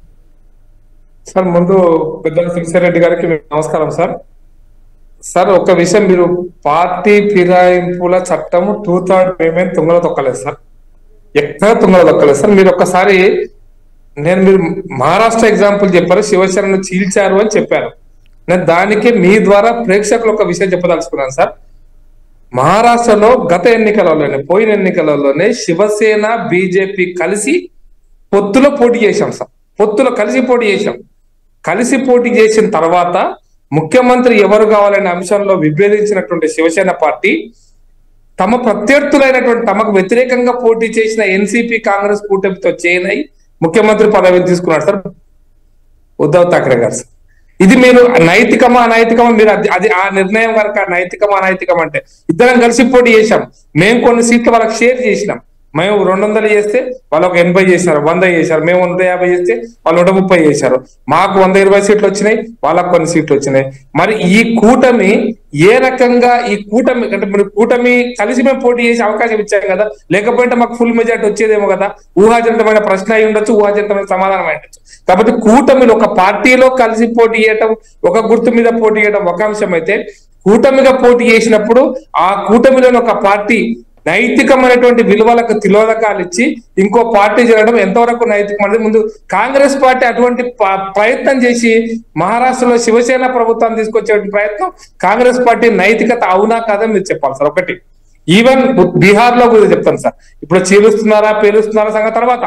Speaker 3: సార్, ముందు పెద్దలు తులసిరెడ్డి గారికి నమస్కారం సార్. సార్, ఒక విషయం, మీరు పార్టీ ఫిరాయింపుల చట్టము 2/3 పేమెంట్ తుంగలో తొక్కలేదు సార్, ఎక్కడ తుంగలో తొక్కలేదు సార్. మీరు ఒక్కసారి మీరు మహారాష్ట్ర ఎగ్జాంపుల్ చెప్పారు, శివసేనను చీల్చారు అని చెప్పారు. నేను దానికి మీ ద్వారా ప్రేక్షకులు ఒక విషయం చెప్పదలుచుకున్నాను సార్. మహారాష్ట్రలో గత ఎన్నికలలోనే, పోయిన ఎన్నికలలోనే శివసేన బీజేపీ కలిసి పొత్తులో పోటీ చేశాం సార్. పొత్తులో కలిసి పోటీ చేశాం. కలిసి పోటీ చేసిన తర్వాత ముఖ్యమంత్రి ఎవరు కావాలనే అంశంలో విభేదించినటువంటి శివసేన పార్టీ తమ ప్రత్యర్థులైనటువంటి, తమకు వ్యతిరేకంగా పోటీ చేసిన ఎన్సీపీ కాంగ్రెస్ కూటమితో చేరినై ముఖ్యమంత్రి పదవిని తీసుకున్నాడు సార్ ఉద్ధవ్ ఠాక్రే గారు సార్. ఇది మీరు నైతికమా అనైతికమా, మీరు అది ఆ నిర్ణయం కనుక నైతికమా అనైతికం అంటే, ఇద్దరం కలిసి పోటీ చేశాం. మేము కొన్ని సీట్లు వాళ్ళకి షేర్ చేసినాం. మేము 200 చేస్తే వాళ్ళకు 80 చేశారు, 100 చేశారు. మేము 150 చేస్తే వాళ్ళు 130 చేశారు. మాకు 120 సీట్లు వచ్చినాయి, వాళ్ళకు కొన్ని సీట్లు వచ్చినాయి. మరి ఈ కూటమి ఏ రకంగా, ఈ కూటమి అంటే మీరు కూటమి కలిసి మేము పోటీ చేసే అవకాశం ఇచ్చాం కదా, లేకపోతే మాకు ఫుల్ మెజార్టీ వచ్చేదేమో కదా. ఊహాజనితమైన ప్రశ్న అయి ఉండొచ్చు, ఊహాజనితమైన సమాధానం అయి ఉండొచ్చు. కాబట్టి కూటమిలో ఒక పార్టీలో కలిసి పోటీ చేయటం, ఒక గుర్తు మీద పోటీ చేయడం ఒక అంశం అయితే, కూటమిగా పోటీ చేసినప్పుడు ఆ కూటమిలోని ఒక పార్టీ నైతికమైనటువంటి విలువలకు తిలోదకాలు ఇచ్చి ఇంకో పార్టీ చేయడం ఎంతవరకు నైతికమైనది? ముందు కాంగ్రెస్ పార్టీ అటువంటి ప్రయత్నం చేసి మహారాష్ట్రలో శివసేన ప్రభుత్వాన్ని తీసుకొచ్చే ప్రయత్నం కాంగ్రెస్ పార్టీ నైతికత అవునా కాదా మీరు చెప్పాలి సార్. ఒకటి, ఈవెన్ బీహార్ లో కూడా చెప్తాను సార్. ఇప్పుడు చీలుస్తున్నారా పేలుస్తున్నారా సంగతి తర్వాత.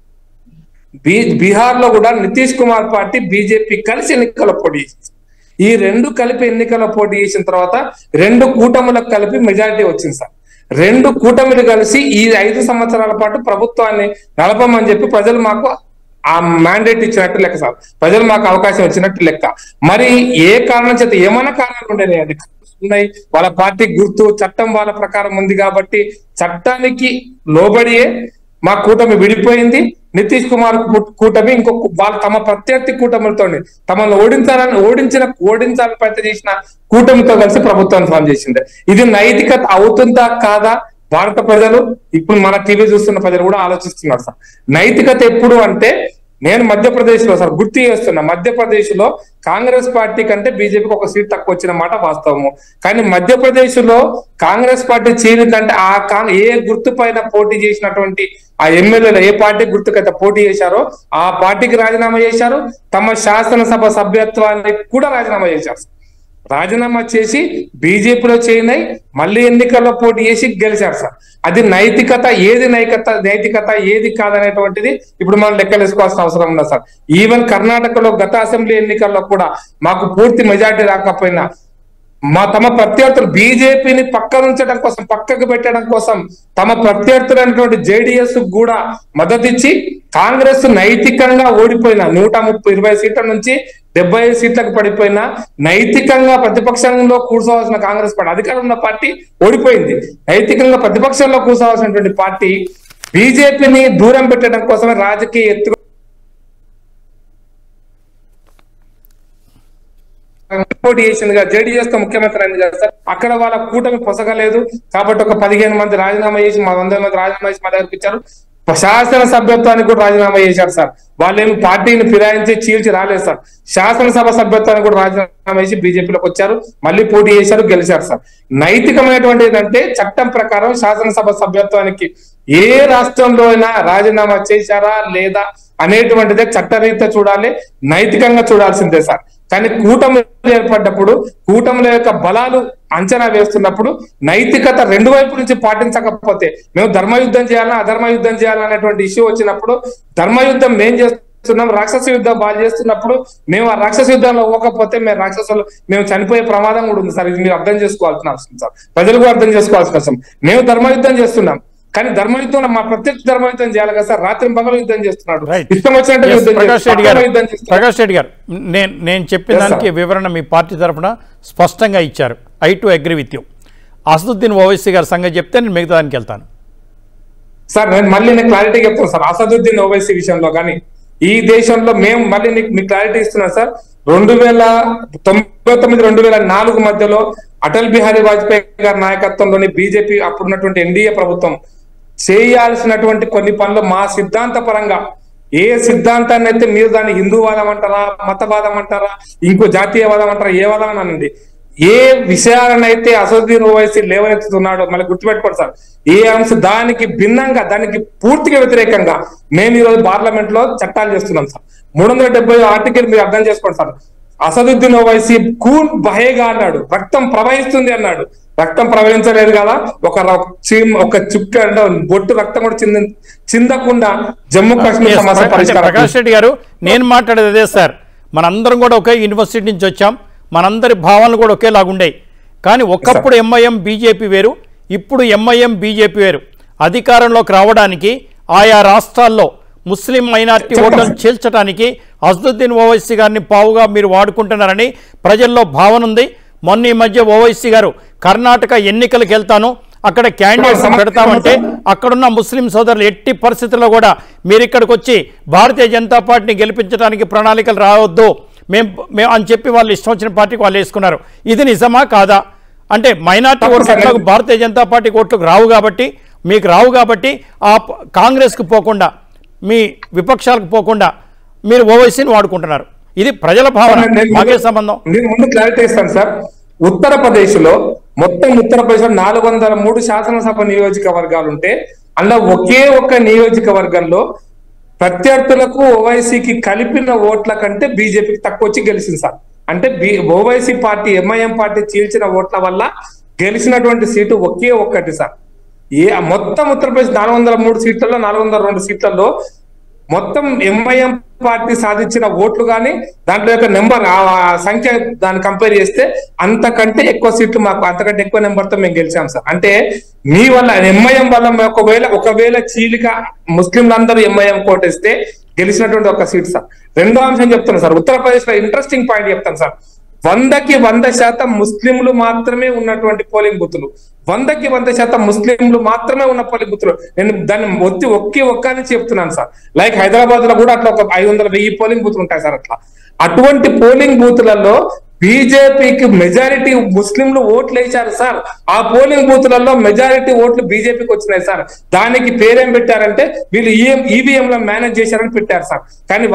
Speaker 3: బీహార్ లో కూడా నితీష్ కుమార్ పార్టీ బీజేపీ కలిసి ఎన్నికల్లో పోటీ చేసింది. ఈ రెండు కలిపి ఎన్నికల్లో పోటీ చేసిన తర్వాత 2 కూటములకు కలిపి మెజారిటీ వచ్చింది సార్. 2 కూటమిలు కలిసి ఈ 5 సంవత్సరాల పాటు ప్రభుత్వాన్ని నడపమని చెప్పి ప్రజలు మాకు ఆ మ్యాండేట్ ఇచ్చినట్టు లెక్క సార్. ప్రజలు మాకు అవకాశం ఇచ్చినట్టు లెక్క. మరి ఏ కారణం చేత, ఏమైనా కారణాలు ఉండేవి, అది ఉన్నాయి. వాళ్ళ పార్టీ గుర్తు చట్టం వాళ్ళ ప్రకారం ఉంది కాబట్టి చట్టానికి లోబడియే మా కూటమి విడిపోయింది. నితీష్ కుమార్ కూటమి ఇంకొక వాళ్ళు తమ ప్రత్యర్థి కూటమితో తమను ఓడించాలని ప్రయత్నం చేసిన కూటమితో కలిసి ప్రభుత్వాన్ని ఫామ్ చేసింది. ఇది నైతికత అవుతుందా కాదా భారత ప్రజలు ఇప్పుడు మన టీవీ చూస్తున్న ప్రజలు కూడా ఆలోచిస్తున్నారు సార్. నైతికత ఎప్పుడు అంటే నేను మధ్యప్రదేశ్ లో సార్ గుర్తు చేస్తున్నా, మధ్యప్రదేశ్ లో కాంగ్రెస్ పార్టీ కంటే బీజేపీకి ఒక సీట్ తక్కువ వచ్చిన మాట వాస్తవము. కానీ మధ్యప్రదేశ్ లో కాంగ్రెస్ పార్టీ చీలిందంటే ఏ గుర్తు పైన పోటీ చేసినటువంటి ఆ ఎమ్మెల్యేలు ఏ పార్టీ గుర్తుకైతే పోటీ చేశారో ఆ పార్టీకి రాజీనామా చేశారు, తమ శాసనసభ సభ్యత్వానికి కూడా రాజీనామా చేశారు. రాజీనామా చేసి బీజేపీలో చేరినాయి, మళ్ళీ ఎన్నికల్లో పోటీ చేసి గెలిచారు సార్. అది నైతికత ఏది కాదనేటువంటిది ఇప్పుడు మనం లెక్కలేసుకోవాల్సిన అవసరం ఉంది సార్. ఈవెన్ కర్ణాటకలో గత అసెంబ్లీ ఎన్నికల్లో కూడా మాకు పూర్తి మెజార్టీ రాకపోయినా తమ ప్రత్యర్థులు బీజేపీని పక్కనుంచడం కోసం, పక్కకు పెట్టడం కోసం తమ ప్రత్యర్థులైనటువంటి జేడీఎస్ కూడా మద్దతు ఇచ్చి కాంగ్రెస్ నైతికంగా ఓడిపోయిన 120 సీట్ల నుంచి 75 సీట్లకు పడిపోయిన నైతికంగా ప్రతిపక్షంలో కూర్చోవాల్సిన కాంగ్రెస్ పార్టీ, అధికారంలో ఉన్న పార్టీ ఓడిపోయింది. నైతికంగా ప్రతిపక్షంలో కూర్చోవాల్సినటువంటి పార్టీ బీజేపీని దూరం పెట్టడం కోసమే రాజకీయ ఎత్తు పోటీ చేసిందిగా జేడీఎస్ తో ముఖ్యమంత్రి అయింది కదా సార్. అక్కడ వాళ్ళ కూటమి పొసగలేదు కాబట్టి ఒక 15 మంది రాజీనామా చేసి 100 మంది రాజీనామా చేసి మా దగ్గరికి ఇచ్చారు. శాసన సభ్యత్వానికి కూడా రాజీనామా చేశారు సార్. వాళ్ళేమి పార్టీని ఫిరాయించి చీల్చి రాలేదు సార్. శాసనసభ సభ్యత్వానికి కూడా రాజీనామా చేసి బీజేపీలోకి వచ్చారు, మళ్ళీ పోటీ చేశారు, గెలిచారు సార్. నైతికమైనటువంటి ఏంటంటే చట్టం ప్రకారం శాసనసభ సభ్యత్వానికి ఏ రాష్ట్రంలో అయినా రాజీనామా చేశారా లేదా అనేటువంటిదే చట్టరీత్యా చూడాలి, నైతికంగా చూడాల్సిందే సార్. కానీ కూటమి ఏర్పడ్డప్పుడు కూటముల యొక్క బలాలు అంచనా వేస్తున్నప్పుడు నైతికత రెండు వైపు నుంచి పాటించకపోతే మేము ధర్మయుద్ధం చేయాలా అధర్మ యుద్ధం చేయాలా అనేటువంటి ఇష్యూ వచ్చినప్పుడు ధర్మయుద్ధం మేము చేస్తున్నాం, రాక్షస యుద్ధం వాళ్ళు చేస్తున్నప్పుడు మేము ఆ రాక్షస యుద్ధంలో పోకపోతే మేము చనిపోయే ప్రమాదం కూడా ఉంది సార్. ఇది మీరు అర్థం చేసుకోవాల్సిన అవసరం సార్, ప్రజలు కూడా అర్థం చేసుకోవాల్సిన అవసరం. మేము ధర్మయుద్ధం చేస్తున్నాం కానీ ధర్మయుద్ధం మా ప్రత్యక్ష ధర్మయుద్ధం చేయాలి కదా సార్. రాత్రి పగలు యుద్ధం చేస్తున్నాడు, ఇష్టం వచ్చినట్టు
Speaker 1: ప్రకాష్ రెడ్డి గారు నేను చెప్పిన దానికి వివరణ మీ పార్టీ తరఫున స్పష్టంగా ఇచ్చారు. I too agree with you. Asaduddin Owaisi గారి సంగతి చెప్తే నేను మిగతా దానికి వెళ్తాను
Speaker 3: సార్. నేను క్లారిటీ చెప్తాను సార్. అసదుద్దీన్ ఓవైసీ విషయంలో కానీ ఈ దేశంలో మేము మళ్ళీ మీకు క్లారిటీ ఇస్తున్నాం సార్. 2099-2004 మధ్యలో అటల్ బిహారీ వాజ్పేయి గారి నాయకత్వంలోని బీజేపీ అప్పుడున్నటువంటి ఎన్డీఏ ప్రభుత్వం చేయాల్సినటువంటి కొన్ని పనులు మా సిద్ధాంత పరంగా ఏ సిద్ధాంతాన్ని అయితే మీరు దాన్ని హిందూవాదం అంటారా, మతవాదం అంటారా, ఇంకో జాతీయవాదం అంటారా, ఏ వాదం అనండి, ఏ విషయాలనైతే అసదుద్దీన్ ఓవైసీ లేవనెత్తుతున్నాడో మళ్ళీ గుర్తుపెట్టుకోండి సార్. ఏ అంశం దానికి భిన్నంగా దానికి పూర్తిగా వ్యతిరేకంగా మేము ఈరోజు పార్లమెంట్ లో చట్టాలు చేస్తున్నాం సార్. 370 ఆర్టికల్ మీరు అర్థం చేసుకోండి సార్. అసదుద్దీన్ ఓవైసీ కూన్ బహేగా అన్నాడు, రక్తం ప్రవహిస్తుంది అన్నాడు. రక్తం ప్రవహించలేదు కదా, ఒక చుక్క అంటే బొట్టు రక్తం కూడా చిందకుండా జమ్మూ కాశ్మీర్ సమస్య పరిష్కారం.
Speaker 1: ప్రకాష్ రెడ్డి గారు నేను మాట్లాడేది అదే సార్. మనందరం కూడా ఒకే యూనివర్సిటీ నుంచి వచ్చాం, మనందరి భావనలు కూడా ఒకేలాగుండేవి. కానీ ఒకప్పుడు ఎంఐఎం బీజేపీ వేరు, ఇప్పుడు ఎంఐఎం బీజేపీ వేరు. అధికారంలోకి రావడానికి ఆయా రాష్ట్రాల్లో ముస్లిం మైనార్టీ ఓట్లను చీల్చడానికి అసదుద్దీన్ ఓవైసీ గారిని పావుగా మీరు వాడుకుంటున్నారని ప్రజల్లో భావన ఉంది. మొన్న ఈ మధ్య ఓవైసీ గారు కర్ణాటక ఎన్నికలకు వెళ్తాను, అక్కడ క్యాండిడేట్స్ పెడతామంటే అక్కడున్న ముస్లిం సోదరులు ఎట్టి పరిస్థితుల్లో కూడా మీరు ఇక్కడికి వచ్చి భారతీయ జనతా పార్టీని గెలిపించడానికి ప్రణాళికలు రావద్దు మేము అని చెప్పి వాళ్ళు ఇష్టం వచ్చిన పార్టీకి వాళ్ళు వేసుకున్నారు. ఇది నిజమా కాదా? అంటే మైనార్టీ ఓట్లకు భారతీయ జనతా పార్టీకి ఓట్లకు రావు కాబట్టి, మీకు రావు కాబట్టి ఆ కాంగ్రెస్కి పోకుండా మీ విపక్షాలకు పోకుండా మీరు ఓవైసీని వాడుకుంటున్నారు. ఇది ప్రజల భావన, మాకే సంబంధం.
Speaker 3: నేను ముందు క్లారిటీ ఇస్తాను సార్. ఉత్తరప్రదేశ్ లో మొత్తం 403 శాసనసభ నియోజకవర్గాలు ఉంటే అందులో ఒకే ఒక్క నియోజకవర్గంలో ప్రత్యర్థులకు ఓవైసీకి కలిపిన ఓట్ల కంటే బీజేపీకి తక్కువ వచ్చి గెలిచింది సార్. అంటే ఓవైసీ పార్టీ ఎంఐఎం పార్టీ చీల్చిన ఓట్ల వల్ల గెలిచినటువంటి సీటు ఒకే ఒక్కటి సార్. మొత్తం ఉత్తరప్రదేశ్ 403 సీట్లలో 402 సీట్లలో మొత్తం ఎంఐఎం పార్టీ సాధించిన ఓట్లు కానీ దాంట్లో యొక్క నెంబర్ సంఖ్య దాన్ని కంపేర్ చేస్తే అంతకంటే ఎక్కువ సీట్లు మాకు అంతకంటే ఎక్కువ నెంబర్తో మేము గెలిచాం సార్. అంటే మీ వల్ల ఎంఐఎం వల్ల ఒకవేళ చీలిక ముస్లింలందరూ ఎంఐఎం కోటేస్తే గెలిచినటువంటి ఒక సీట్ సార్. రెండో అంశం చెప్తాను సార్. ఉత్తరప్రదేశ్ లో ఇంట్రెస్టింగ్ పాయింట్ చెప్తాను సార్. 100కి 100% ముస్లింలు మాత్రమే ఉన్నటువంటి పోలింగ్ బూతులు, 100కి 100% ముస్లింలు మాత్రమే ఉన్న పోలింగ్ బూతులు. నేను దాన్ని ఒక్కని చెప్తున్నాను సార్. లైక్ హైదరాబాద్ లో కూడా అట్లా ఒక 500-1000 పోలింగ్ బూతులు ఉంటాయి సార్. అటువంటి పోలింగ్ బూతులలో బీజేపీకి మెజారిటీ ముస్లింలు ఓట్లు వేశారు సార్. ఆ పోలింగ్ బూతులలో మెజారిటీ ఓట్లు బీజేపీకి వచ్చినాయి సార్. దానికి పేరేం పెట్టారంటే వీళ్ళు ఈవీఎం లో మేనేజ్ చేశారని పెట్టారు సార్. కానీ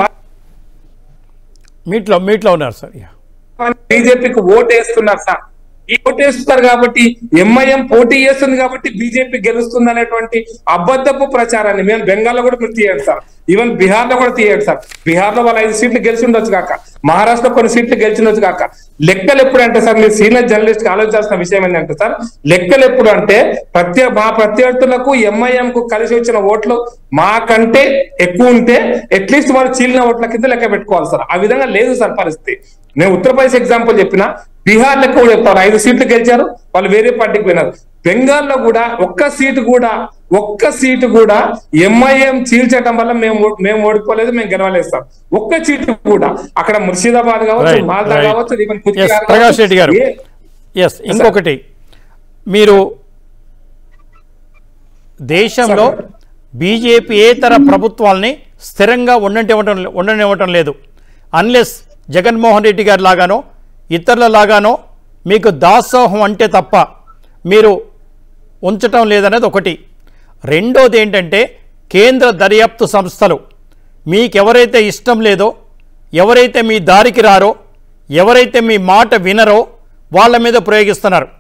Speaker 1: మీట్లో ఉన్నారు సార్.
Speaker 3: బీజేపీకి ఓటు వేస్తున్నారు సార్. ఈ ఓటు వేస్తున్నారు కాబట్టి ఎంఐఎం పోటీ చేస్తుంది కాబట్టి బీజేపీ గెలుస్తుంది అనేటువంటి అబద్ధపు ప్రచారాన్ని మేము బెంగాల్లో కూడా మీరు తీయండి సార్, ఈవెన్ బీహార్ లో కూడా తీయండి సార్. బీహార్ లో వాళ్ళు 5 సీట్లు గెలిచి ఉండొచ్చు కాక, మహారాష్ట్రలో కొన్ని సీట్లు గెలిచి ఉండొచ్చు కాక. లెక్కలు ఎప్పుడు అంటే సార్, మీరు సీనియర్ జర్నలిస్ట్ కి ఆలోచించాల్సిన విషయం ఏంటంటే సార్, లెక్కలు ఎప్పుడు అంటే మా ప్రత్యర్థులకు ఎంఐఎం కు కలిసి వచ్చిన ఓట్లు మాకంటే ఎక్కువ ఉంటే అట్లీస్ట్ వాళ్ళు చీలిన ఓట్ల కింద లెక్క పెట్టుకోవాలి సార్. ఆ విధంగా లేదు సార్ పరిస్థితి. నేను ఉత్తరప్రదేశ్ ఎగ్జాంపుల్ చెప్పిన, బీహార్ లెక్క కూడా చెప్తారు. 5 సీట్లు గెలిచారు, వాళ్ళు వేరే పార్టీకి పోయినారు. బెంగాల్లో కూడా ఒక్క సీటు కూడా ఎంఐఎం చీల్చడం వల్ల మేము ఓడిపోలేదు, మేము గెలవలేదు సార్. ఒక్క సీటు కూడా. అక్కడ ముర్షిదాబాద్ కావచ్చు, మాల్దా కావచ్చు,
Speaker 1: ప్రకాష్ రెడ్డి గారు. ఇంకొకటి, మీరు దేశంలో బీజేపీ ఏతర ప్రభుత్వాల్ని స్థిరంగా ఉండనివ్వటం లేదు. అన్లెస్ జగన్మోహన్ రెడ్డి గారి లాగానో ఇతరుల లాగానో మీకు దాసోహం అంటే తప్ప మీరు ఉంచటం లేదనేది ఒకటి. రెండోది ఏంటంటే, కేంద్ర దర్యాప్తు సంస్థలు మీకెవరైతే ఇష్టం లేదో, ఎవరైతే మీ దారికి రారో, ఎవరైతే మీ మాట వినరో వాళ్ళ మీద ప్రయోగిస్తున్నారు.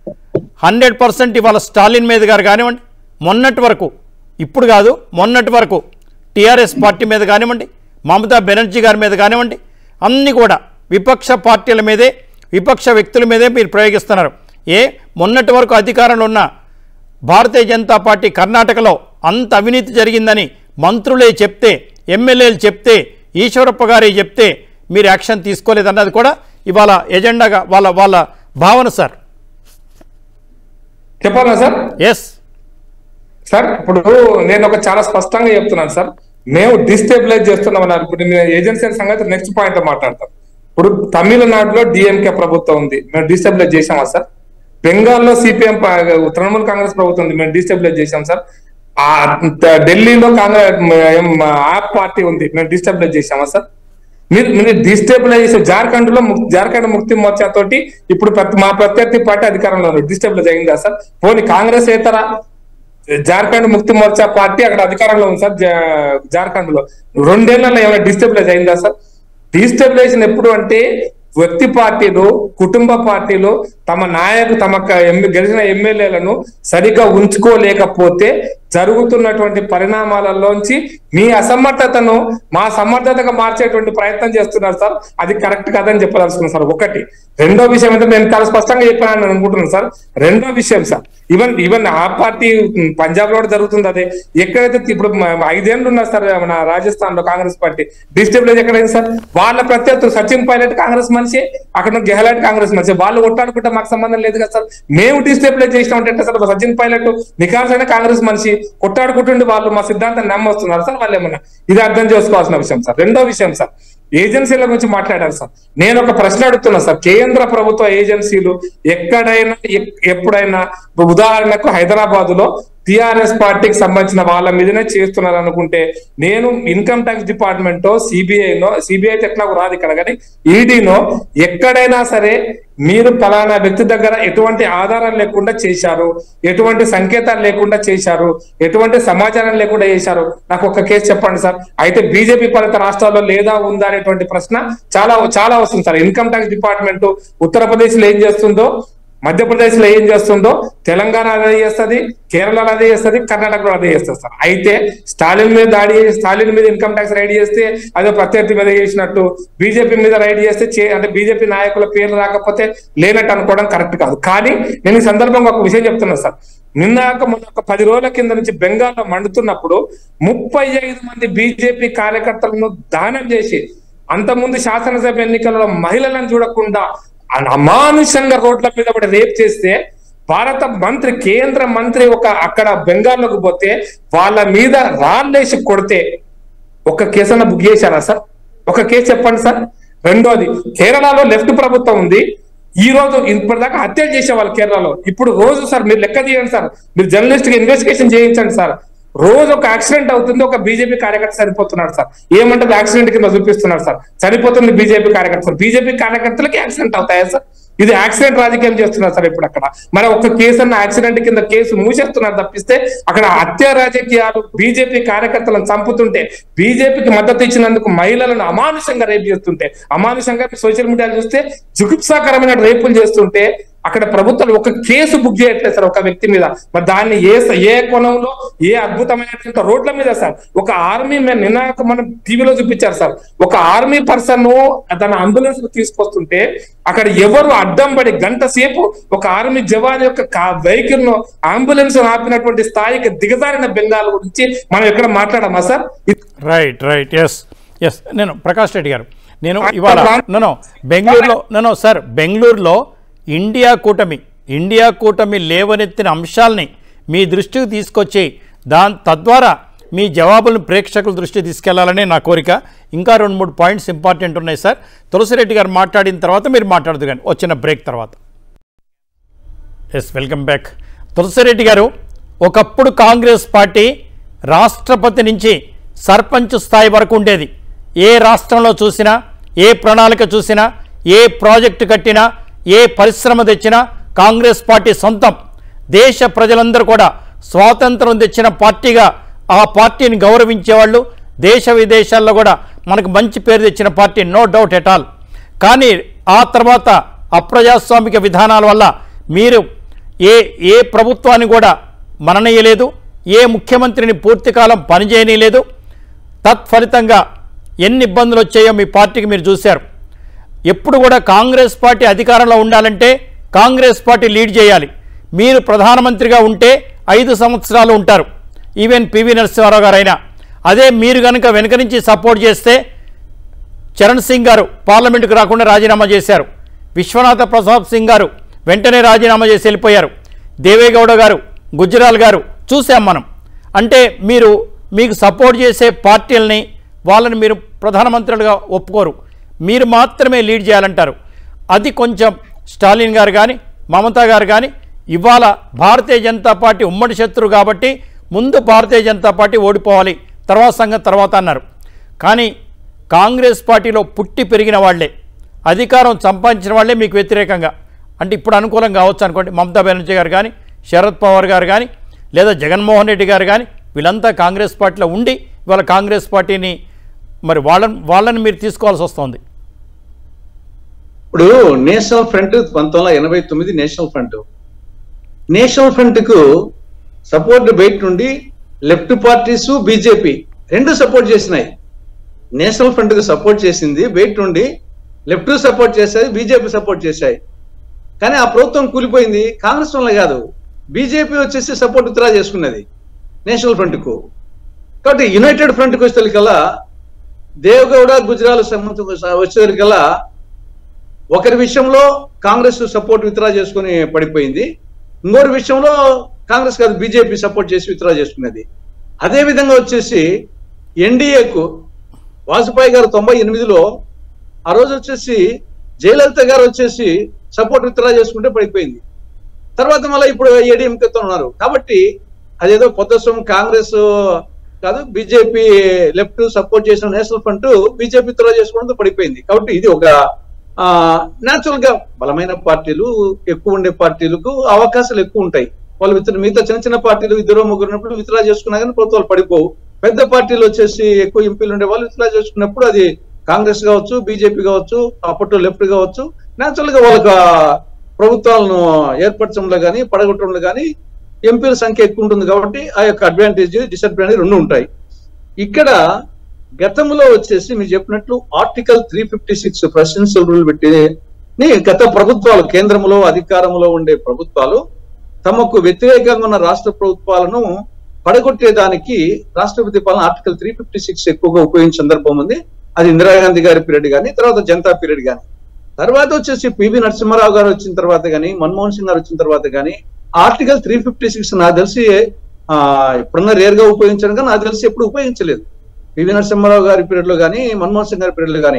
Speaker 1: 100% ఇవాళ స్టాలిన్ మీద గారు కానివ్వండి, మొన్నటి వరకు, ఇప్పుడు కాదు మొన్నటి వరకు టీఆర్ఎస్ పార్టీ మీద కానివ్వండి, మమతా బెనర్జీ గారి మీద కానివ్వండి, అన్నీ కూడా విపక్ష పార్టీల మీదే, విపక్ష వ్యక్తుల మీదే మీరు ప్రయోగిస్తున్నారు. మొన్నటి వరకు అధికారంలో ఉన్న భారతీయ జనతా పార్టీ కర్ణాటకలో అంత అవినీతి జరిగిందని మంత్రులే చెప్తే, ఎమ్మెల్యేలు చెప్తే, ఈశ్వరప్ప గారే చెప్తే మీరు యాక్షన్ తీసుకోలేదన్నది కూడా ఇవాళ ఎజెండాగా వాళ్ళ భావన సార్.
Speaker 3: చెప్పాలా సార్?
Speaker 1: ఎస్
Speaker 3: సార్, ఇప్పుడు నేను చాలా స్పష్టంగా చెప్తున్నాను సార్. మేము డిస్టెబిలైజ్ చేస్తున్నామన్నారు. ఇప్పుడు నేను ఏజెన్సీ సంగతి నెక్స్ట్ పాయింట్ లో మాట్లాడతాం. ఇప్పుడు తమిళనాడులో డిఎంకే ప్రభుత్వం ఉంది, మేము డిస్టెబిలైజ్ చేసామా సార్? బెంగాల్లో సిపిఎం తృణమూల్ కాంగ్రెస్ ప్రభుత్వం ఉంది, మేము డిస్టెబిలైజ్ చేసాం సార్. ఢిల్లీలో ఆప్ పార్టీ ఉంది, మేము డిస్టెబిలైజ్ చేసామా సార్? మీరు డిస్టెబిలైజ్ చేసే జార్ఖండ్ ముక్తి మోర్చా తోటి ఇప్పుడు మా ప్రత్యర్థి పార్టీ అధికారంలో ఉంది, డిస్టెబిలైజ్ అయిందా సార్? పోనీ కాంగ్రెస్ ఏతర జార్ఖండ్ ముక్తి మోర్చా పార్టీ అక్కడ అధికారంలో ఉంది సార్. జార్ఖండ్ లో 2 ఏళ్లలో ఏమైనా డిస్టెబిలైజ్ అయిందా సార్? డిస్టెబిలైజేషన్ ఎప్పుడు అంటే, వ్యక్తి పార్టీలు, కుటుంబ పార్టీలు తమ గెలిచిన ఎమ్మెల్యేలను సరిగ్గా ఉంచుకోలేకపోతే జరుగుతున్నటువంటి పరిణామాలలోంచి మీ అసమర్థతను మా సమర్థతగా మార్చేటువంటి ప్రయత్నం చేస్తున్నారు సార్. అది కరెక్ట్ కాదని చెప్పదలుచుకున్నాను సార్. ఒకటి. రెండో విషయం అంటే, నేను చాలా స్పష్టంగా చెప్పానని అనుకుంటున్నాను సార్. రెండో విషయం సార్, ఈవెన్ ఆ పార్టీ పంజాబ్ లో కూడా జరుగుతుంది అదే. ఎక్కడైతే ఇప్పుడు 5 ఏళ్ళు ఉన్నారు సార్ మన రాజస్థాన్ లో కాంగ్రెస్ పార్టీ, డిస్టెబిలైజ్ ఎక్కడైంది సార్? వాళ్ళ ప్రత్యర్థులు సచిన్ పైలట్ కాంగ్రెస్ మనిషి, అక్కడ గెహ్లాట్ కాంగ్రెస్ మనిషి, వాళ్ళు కొట్టాడుకుంటే మాకు సంబంధం లేదు కదా సార్. మేము డిస్టెబిలైజ్ చేసినాం అంటే సార్, సచిన్ పైలట్ నిఖార్సైన కాంగ్రెస్ మనిషి కొట్టాడుకుంటుండి వాళ్ళు మా సిద్ధాంతాన్ని నమ్మొస్తున్నారు సార్ వాళ్ళు ఏమన్నా. ఇది అర్థం చేసుకోవాల్సిన విషయం సార్. రెండో విషయం సార్, ఏజెన్సీల గురించి మాట్లాడారు సార్. నేను ఒక ప్రశ్న అడుగుతున్నా సార్. కేంద్ర ప్రభుత్వ ఏజెన్సీలు ఎక్కడైనా ఎప్పుడైనా, ఉదాహరణకు హైదరాబాద్ లో టిఆర్ఎస్ పార్టీకి సంబంధించిన వాళ్ళ మీదనే చేస్తున్నారు అనుకుంటే, నేను ఇన్కమ్ ట్యాక్స్ డిపార్ట్మెంట్ సిబిఐ ఎట్లా రాదు ఇక్కడ, కానీ ఈడీనో ఎక్కడైనా సరే మీరు ఫలానా వ్యక్తి దగ్గర ఎటువంటి ఆధారం లేకుండా చేశారు, ఎటువంటి సంకేతాలు లేకుండా చేశారు, ఎటువంటి సమాచారం లేకుండా చేశారు, నాకు ఒక కేసు చెప్పండి సార్. అయితే బీజేపీ పాలిత రాష్ట్రాల్లో లేదా ఉందా అనేటువంటి ప్రశ్న చాలా వస్తుంది sir. Income tax department Uttar Pradesh లో ఏం చేస్తుందో, మధ్యప్రదేశ్ లో ఏం చేస్తుందో, తెలంగాణ అదే చేస్తుంది, కేరళలో అదే చేస్తుంది, కర్ణాటకలో అదే చేస్తుంది సార్. అయితే స్టాలిన్ మీద ఇన్కమ్ ట్యాక్స్ రైడ్ చేస్తే అదే ప్రత్యర్థి మీద చేసినట్టు, బీజేపీ మీద రైడ్ చేస్తే అంటే బీజేపీ నాయకుల పేర్లు రాకపోతే లేనట్టు అనుకోవడం కరెక్ట్ కాదు. కానీ నేను ఈ సందర్భంగా ఒక విషయం చెప్తున్నా సార్. మొన్న ఒక 10 రోజుల కింద నుంచి బెంగాల్లో మండుతున్నప్పుడు 35 మంది బీజేపీ కార్యకర్తలను దానం చేసి, అంతకుముందు శాసనసభ ఎన్నికలలో మహిళలను చూడకుండా అమానుషంగా రోడ్ల మీద కూడా రేప్ చేస్తే, కేంద్ర మంత్రి అక్కడ బెంగాల్లోకి పోతే వాళ్ళ మీద రాళ్ళేసి కొడితే ఒక కేసు అన్న బుక్ చేశారా సార్? ఒక కేసు చెప్పండి సార్. రెండోది, కేరళలో లెఫ్ట్ ప్రభుత్వం ఉంది. ఈ రోజు ఇప్పటిదాకా హత్యలు చేసేవాళ్ళు కేరళలో. ఇప్పుడు రోజు సార్ మీరు లెక్క తీయండి సార్, మీరు జర్నలిస్ట్ గా ఇన్వెస్టిగేషన్ చేయించండి సార్. రోజు ఒక యాక్సిడెంట్ అవుతుంది, ఒక బీజేపీ కార్యకర్త చనిపోతున్నాడు సార్. ఏమంటే యాక్సిడెంట్ కింద చూపిస్తున్నారు సార్, చనిపోతుంది బీజేపీ కార్యకర్త సార్. బీజేపీ కార్యకర్తలకి యాక్సిడెంట్ అవుతాయా సార్? ఇది యాక్సిడెంట్ రాజకీయం చేస్తున్నారు సార్. ఇప్పుడు అక్కడ మరి ఒక కేసు అన్న యాక్సిడెంట్ కింద కేసు మూసేస్తున్నారు తప్పిస్తే అక్కడ హత్య రాజకీయాలు, బీజేపీ కార్యకర్తలను చంపుతుంటే, బీజేపీకి మద్దతు ఇచ్చినందుకు మహిళలను అమానుషంగా రేపు చేస్తుంటే, అమానుషంగా సోషల్ మీడియాలో చూస్తే జుగుప్సాకరమైన రేపులు చేస్తుంటే అక్కడ ప్రభుత్వాలు ఒక కేసు బుక్ చేయట్లేదు సార్ ఒక వ్యక్తి మీద. మరి దాన్ని ఏ కోణంలో, ఏ అద్భుతమైనటువంటి రోడ్ల మీద సార్ ఒక ఆర్మీ నిన్న మనం టీవీలో చూపించారు సార్, ఒక ఆర్మీ పర్సన్ తన అంబులెన్స్ తీసుకొస్తుంటే అక్కడ ఎవరు అడ్డం పడి గంట సేపు ఒక ఆర్మీ జవాన్ యొక్క వెహికల్ ను, అంబులెన్స్ ఆపినటువంటి స్థాయికి దిగజారిన బెంగాల్ గురించి మనం ఎక్కడ మాట్లాడమా సార్?
Speaker 1: రైట్ ఎస్ నేను ప్రకాష్ రెడ్డి గారు, నేను ఇవాళ బెంగళూరులో సార్, బెంగళూరులో ఇండియా కూటమి లేవనెత్తిన అంశాలని మీ దృష్టికి తీసుకొచ్చి తద్వారా మీ జవాబులను ప్రేక్షకుల దృష్టికి తీసుకెళ్లాలని నా కోరిక. ఇంకా 2-3 పాయింట్స్ ఇంపార్టెంట్ ఉన్నాయి సార్. తులసిరెడ్డి గారు మాట్లాడిన తర్వాత మీరు మాట్లాడదు కానీ వచ్చిన బ్రేక్ తర్వాత. Welcome back. తులసిరెడ్డి గారు, ఒకప్పుడు కాంగ్రెస్ పార్టీ రాష్ట్రపతి నుంచి సర్పంచ్ స్థాయి వరకు ఉండేది. ఏ రాష్ట్రంలో చూసినా, ఏ ప్రణాళిక చూసినా, ఏ ప్రాజెక్టు కట్టినా, ఏ పరిశ్రమ తెచ్చినా కాంగ్రెస్ పార్టీ సొంతం. దేశ ప్రజలందరూ కూడా స్వాతంత్రం తెచ్చిన పార్టీగా ఆ పార్టీని గౌరవించేవాళ్ళు. దేశ విదేశాల్లో కూడా మనకు మంచి పేరు తెచ్చిన party, no doubt at all. కానీ ఆ తర్వాత అప్రజాస్వామిక విధానాల వల్ల మీరు ఏ ప్రభుత్వాన్ని కూడా మననీయలేదు, ఏ ముఖ్యమంత్రిని పూర్తికాలం పనిచేయనీయలేదు. తత్ఫలితంగా ఎన్ని ఇబ్బందులు వచ్చాయో మీ పార్టీకి మీరు చూశారు. ఎప్పుడు కూడా కాంగ్రెస్ పార్టీ అధికారంలో ఉండాలంటే కాంగ్రెస్ పార్టీ లీడ్ చేయాలి. మీరు ప్రధానమంత్రిగా ఉంటే 5 సంవత్సరాలు ఉంటారు, ఈవెన్ పివి నరసింహారావు గారు అయినా. అదే మీరు కనుక వెనుక నుంచి సపోర్ట్ చేస్తే చరణ్ సింగ్ గారు పార్లమెంటుకు రాకుండా రాజీనామా చేశారు. విశ్వనాథ ప్రసాద్ సింగ్ గారు వెంటనే రాజీనామా చేసి వెళ్ళిపోయారు. దేవేగౌడ గారు, గుజ్రాల్ గారు చూసాం మనం. అంటే మీకు సపోర్ట్ చేసే పార్టీలని వాళ్ళని మీరు ప్రధానమంత్రులుగా ఒప్పుకోరు, మీరు మాత్రమే లీడ్ చేయాలంటారు. అది కొంచెం స్టాలిన్ గారు కానీ, మమతా గారు కానీ ఇవాళ భారతీయ జనతా పార్టీ ఉమ్మడి శత్రువు కాబట్టి ముందు భారతీయ జనతా పార్టీ ఓడిపోవాలి, తర్వాత సంగతి తర్వాత అన్నారు. కానీ కాంగ్రెస్ పార్టీలో పుట్టి పెరిగిన వాళ్లే, అధికారం సంపాదించిన వాళ్లే మీకు వ్యతిరేకంగా, అంటే ఇప్పుడు అనుకూలం కావచ్చు అనుకోండి, మమతా బెనర్జీ గారు కానీ, శరద్ పవార్ గారు కానీ, లేదా జగన్మోహన్ రెడ్డి గారు కానీ, వీళ్ళంతా కాంగ్రెస్ పార్టీలో ఉండి ఇవాళ కాంగ్రెస్ పార్టీని మరి వాళ్ళని మీరు తీసుకోవాల్సి వస్తుంది.
Speaker 2: ఇప్పుడు నేషనల్ ఫ్రంట్ 1989 నేషనల్ ఫ్రంట్ కు సపోర్ట్ బయట నుండి లెఫ్ట్ పార్టీస్, బీజేపీ రెండు సపోర్ట్ చేసినాయి. నేషనల్ ఫ్రంట్ కు సపోర్ట్ చేసింది బయట నుండి, లెఫ్ట్ సపోర్ట్ చేశాయి, బీజేపీ సపోర్ట్ చేశాయి. కానీ ఆ ప్రభుత్వం కూలిపోయింది. కాంగ్రెస్ వల్ల కాదు, బీజేపీ వచ్చేసి సపోర్ట్ విత్డ్రా చేసుకున్నది నేషనల్ ఫ్రంట్ కు. కాబట్టి యునైటెడ్ ఫ్రంట్ కు వచ్చేసరికల్లా దేవగౌడ, గుజరాల్ వచ్చేసరికల్లా ఒకరి విషయంలో కాంగ్రెస్ సపోర్ట్ విత్డ్రా చేసుకుని పడిపోయింది, ఇంకోరి విషయంలో కాంగ్రెస్ కాదు బీజేపీ సపోర్ట్ చేసి విత్డ్రా చేసుకున్నది. అదే విధంగా వచ్చేసి ఎన్డీఏకు వాజ్పేయి గారు 98లో ఆ రోజు వచ్చేసి జయలలిత గారు వచ్చేసి సపోర్ట్ విత్డ్రా చేసుకుంటే పడిపోయింది. తర్వాత మళ్ళీ ఇప్పుడు ఏడీఎంకేతో ఉన్నారు. కాబట్టి అదేదో కొత్త కాంగ్రెస్ కాదు, బీజేపీ లెఫ్ట్ సపోర్ట్ చేసిన నేషనల్ ఫ్రంట్ బీజేపీ విత్డ్రా చేసుకోవడంతో పడిపోయింది. కాబట్టి ఇది ఒక న్యాచురల్ గా బలమైన పార్టీలు, ఎక్కువ ఉండే పార్టీలకు అవకాశాలు ఎక్కువ ఉంటాయి. వాళ్ళు మిగతా చిన్న చిన్న పార్టీలు 2-3 ఉన్నప్పుడు విత్డ్రా చేసుకున్నా కానీ ప్రభుత్వాలు పడిపోవు. పెద్ద పార్టీలు వచ్చేసి ఎక్కువ ఎంపీలు ఉండే వాళ్ళు విత్డ్రా చేసుకున్నప్పుడు అది కాంగ్రెస్ కావచ్చు, బీజేపీ కావచ్చు, అప్పట్లో లెఫ్ట్ కావచ్చు, న్యాచురల్ గా వాళ్ళకి ప్రభుత్వాలను ఏర్పరచడంలో కానీ పడగొట్టడంలో కానీ ఎంపీల సంఖ్య ఎక్కువ ఉంటుంది. కాబట్టి ఆ యొక్క అడ్వాంటేజ్, డిసడ్వాంటేజ్ రెండు ఉంటాయి. ఇక్కడ గతంలో వచ్చేసి మీరు చెప్పినట్లు ఆర్టికల్ 356 ప్రెసిడెన్షియల్ రూల్ పెట్టి గత ప్రభుత్వాలు, కేంద్రంలో అధికారంలో ఉండే ప్రభుత్వాలు తమకు వ్యతిరేకంగా ఉన్న రాష్ట్ర ప్రభుత్వాలను పడగొట్టేదానికి రాష్ట్రపతి పాలన ఆర్టికల్ 356 ఎక్కువగా ఉపయోగించిన సందర్భం ఉంది. అది ఇందిరాగాంధీ గారి పీరియడ్ కానీ, తర్వాత జనతా పీరియడ్ కానీ. తర్వాత వచ్చేసి పివి నరసింహారావు గారు వచ్చిన తర్వాత కానీ, మన్మోహన్ సింగ్ గారు వచ్చిన తర్వాత కానీ ఆర్టికల్ 356 నాకు తెలిసి ఎప్పుడన్నా రేర్ గా ఉపయోగించడం కానీ నాకు తెలిసి ఎప్పుడు ఉపయోగించలేదు. పివి నరసింహారావు గారి పీరియడ్ లో కానీ, మన్మోహన్ సింగ్ గారి పీరియడ్ లో కానీ.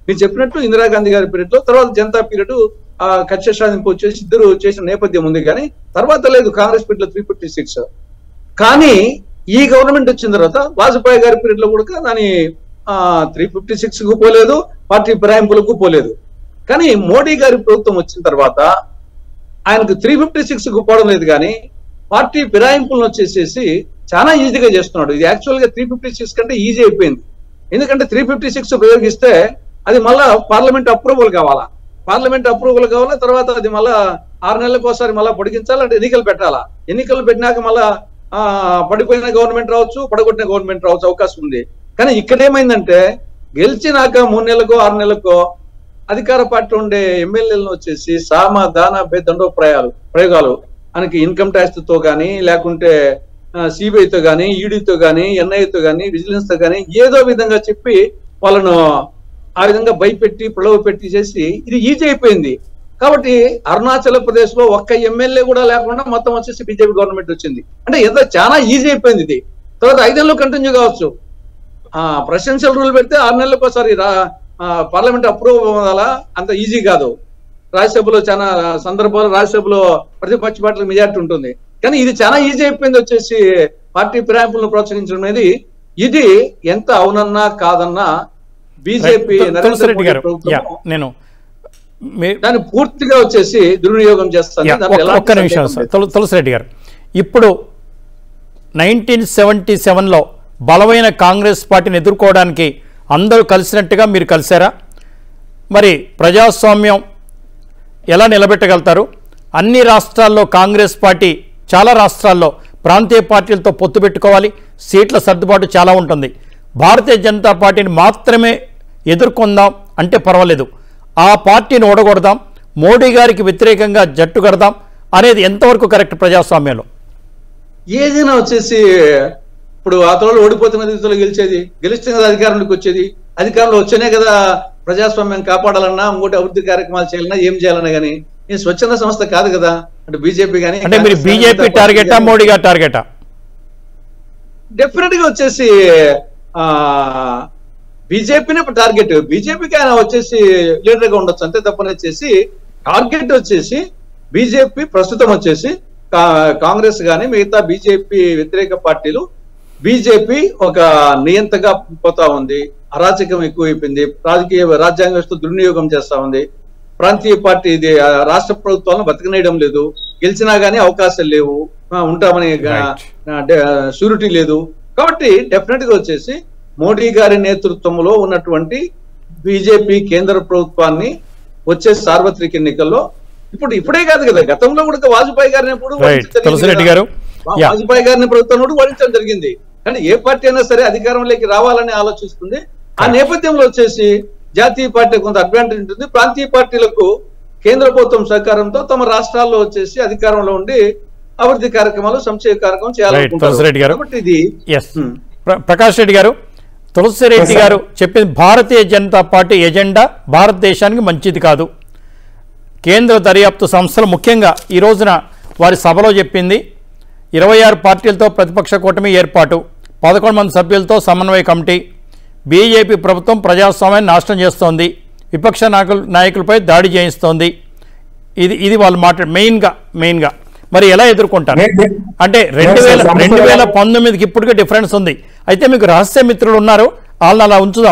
Speaker 2: మీరు చెప్పినట్టు ఇందిరాగాంధీ గారి పీరియడ్ లో, తర్వాత జనతా పీరియడ్ కక్ష సాధింపు వచ్చేసి ఇద్దరు చేసిన నేపథ్యం ఉంది. కానీ తర్వాత లేదు కాంగ్రెస్ పీరియడ్ లో 356. కానీ ఈ గవర్నమెంట్ వచ్చిన తర్వాత వాజ్పేయి గారి పీరియడ్ లో కూడా దాని 356 కు పోలేదు, పార్టీ ఫిరాయింపులకు పోలేదు. కానీ మోడీ గారి ప్రభుత్వం వచ్చిన తర్వాత ఆయనకు 356 కు పోవడం లేదు, కానీ పార్టీ ఫిరాయింపులను వచ్చేసేసి చాలా ఈజీగా చేస్తున్నాడు. ఇది యాక్చువల్ గా 356 కంటే ఈజీ అయిపోయింది. ఎందుకంటే 356 ప్రయోగిస్తే అది మళ్ళా పార్లమెంట్ అప్రూవల్ కావాలా, తర్వాత అది మళ్ళా 6 నెలలకు ఒకసారి మళ్ళా పొడిగించాలి, అంటే ఎన్నికలు పెట్టాలా. ఎన్నికలు పెట్టినాక మళ్ళా పడిపోయిన గవర్నమెంట్ రావచ్చు, పడగొట్టిన గవర్నమెంట్ రావచ్చు, అవకాశం ఉంది. కానీ ఇక్కడ ఏమైందంటే గెలిచినాక 3 నెలలకో 6 నెలలకో అధికార పార్టీ ఉండే ఎమ్మెల్యేలను వచ్చేసి సామా దానా దండో ప్రయోగాలు మనకి ఇన్కమ్ ట్యాక్స్ తో కానీ, లేకుంటే సిబిఐతో కానీ, ఈడీతో కానీ, ఎన్ఐఏతో కానీ, విజిలెన్స్ తో కానీ ఏదో విధంగా చెప్పి వాళ్ళను ఆ విధంగా భయపెట్టి ప్రలోభ పెట్టి చేసి ఇది ఈజీ అయిపోయింది. కాబట్టి అరుణాచల్ ప్రదేశ్ లో ఒక్క ఎమ్మెల్యే కూడా లేకుండా మొత్తం వచ్చేసి బీజేపీ గవర్నమెంట్ వచ్చింది. అంటే ఎంత చాలా ఈజీ అయిపోయింది ఇది. తర్వాత 5 నెలలు కంటిన్యూ కావచ్చు. ప్రెసిడెన్షియల్ రూల్ పెడితే 6 నెలలకు ఒకసారి పార్లమెంట్ అప్రూవ్ అవ్వాలా, అంత ఈజీ కాదు. రాజ్యసభలో చాలా సందర్భాల్లో రాజ్యసభలో ప్రతిపక్ష పార్టీలకు మెజార్టీ ఉంటుంది. కానీ ఇది చాలా ఈజీ అయిపోయింది వచ్చేసి పార్టీ ఫిరాయింపులను ప్రోత్సహించడం అనేది. ఇది ఎంత అవునన్నా కాదన్నా బీజేపీ
Speaker 1: నేను
Speaker 2: దాన్ని పూర్తిగా వచ్చేసి దుర్వినియోగం చేస్తాను.
Speaker 1: ఒక్క నిమిషం సార్ తులసిరెడ్డి గారు, ఇప్పుడు 1977లో బలమైన కాంగ్రెస్ పార్టీని ఎదుర్కోవడానికి అందరూ కలిసినట్టుగా మీరు కలిశారా? మరి ప్రజాస్వామ్యం ఎలా నిలబెట్టగలుగుతారు? అన్ని రాష్ట్రాల్లో కాంగ్రెస్ పార్టీ చాలా రాష్ట్రాల్లో ప్రాంతీయ పార్టీలతో పొత్తు పెట్టుకోవాలి, సీట్ల సర్దుబాటు చాలా ఉంటుంది. భారతీయ జనతా పార్టీని మాత్రమే ఎదుర్కొందాం అంటే పర్వాలేదు, ఆ పార్టీని ఓడగొడదాం, మోడీ గారికి వ్యతిరేకంగా జట్టు కడదాం అనేది ఎంతవరకు కరెక్ట్ ప్రజాస్వామ్యంలో?
Speaker 2: ఏదైనా వచ్చేసి ఇప్పుడు ఆ తోడు ఓడిపోతున్న రీతిలో గెలిస్తే కదా అధికారంలోకి వచ్చేది. అధికారంలో వచ్చేనే కదా ప్రజాస్వామ్యం కాపాడాలన్నా, ఇంకోటి అభివృద్ధి కార్యక్రమాలు చేయాలన్నా, ఏం చేయాలన్నా కానీ ఈ స్వచ్ఛంద సంస్థ కాదు కదా. అంటే బీజేపీ కానీ,
Speaker 1: అంటే మీరు బీజేపీ టార్గెటా మోడీ గారి టార్గెటా?
Speaker 2: డెఫినెట్ గా వచ్చేసి బీజేపీనే టార్గెట్. బీజేపీకి ఆయన వచ్చేసి లీడర్ గా ఉండొచ్చు అంతే తప్పని వచ్చేసి టార్గెట్ వచ్చేసి బీజేపీ ప్రస్తుతం వచ్చేసి కాంగ్రెస్ కానీ మిగతా బీజేపీ వ్యతిరేక పార్టీలు బీజేపీ ఒక నియంతగా పోతా ఉంది. అరాచకం ఎక్కువైపోయింది. రాజ్యాంగ వ్యవస్థ దుర్వినియోగం చేస్తా ఉంది. ప్రాంతీయ పార్టీ ఇది రాష్ట్ర ప్రభుత్వాలను బతకనేయడం లేదు. గెలిచినా గానీ అవకాశాలు లేవు, ఉంటామని షూరిటీ లేదు. కాబట్టి డెఫినెట్ గా వచ్చేసి మోడీ గారి నేతృత్వంలో ఉన్నటువంటి బీజేపీ కేంద్ర ప్రభుత్వాన్ని వచ్చే సార్వత్రిక ఎన్నికల్లో ఇప్పుడే కాదు కదా, గతంలో కూడా వాజ్పేయి గారిని వాజ్పేయి గారిని ప్రభుత్వం ఓడించడం జరిగింది. కానీ ఏ పార్టీ అయినా సరే అధికారంలోకి రావాలని ఆలోచిస్తుంది. ఆ నేపథ్యంలో వచ్చేసి జాతీయ పార్టీ కొంత అడ్వాంటేజ్ ఉంటుంది. ప్రాంతీయ పార్టీలకు కేంద్ర ప్రభుత్వం సహకారంతో తమ రాష్ట్రాల్లో వచ్చేసి అధికారంలో ఉండి అభివృద్ధి కార్యక్రమాలు, సంక్షేమ కార్యక్రమం చేయాలనుకుంటున్నారు. కాబట్టి ఇది
Speaker 1: ప్రకాష్ రెడ్డి గారు, తులసిరెడ్డి గారు చెప్పింది భారతీయ జనతా పార్టీ ఎజెండా భారతదేశానికి మంచిది కాదు. కేంద్ర దర్యాప్తు సంస్థలు ముఖ్యంగా ఈ రోజున వారి సభలో చెప్పింది 26 పార్టీలతో ప్రతిపక్ష కూటమి ఏర్పాటు, 11 మంది సభ్యులతో సమన్వయ కమిటీ, బీజేపీ ప్రభుత్వం ప్రజాస్వామ్యాన్ని నాశనం చేస్తోంది, విపక్ష నాయకులపై దాడి చేయిస్తోంది. ఇది వాళ్ళు మెయిన్గా మరి ఎలా ఎదుర్కొంటారు? అంటే 2019కి ఇప్పటికే డిఫరెన్స్ ఉంది. అయితే మీకు రహస్య మిత్రులు ఉన్నారు, వాళ్ళని అలా ఉంచుదాం.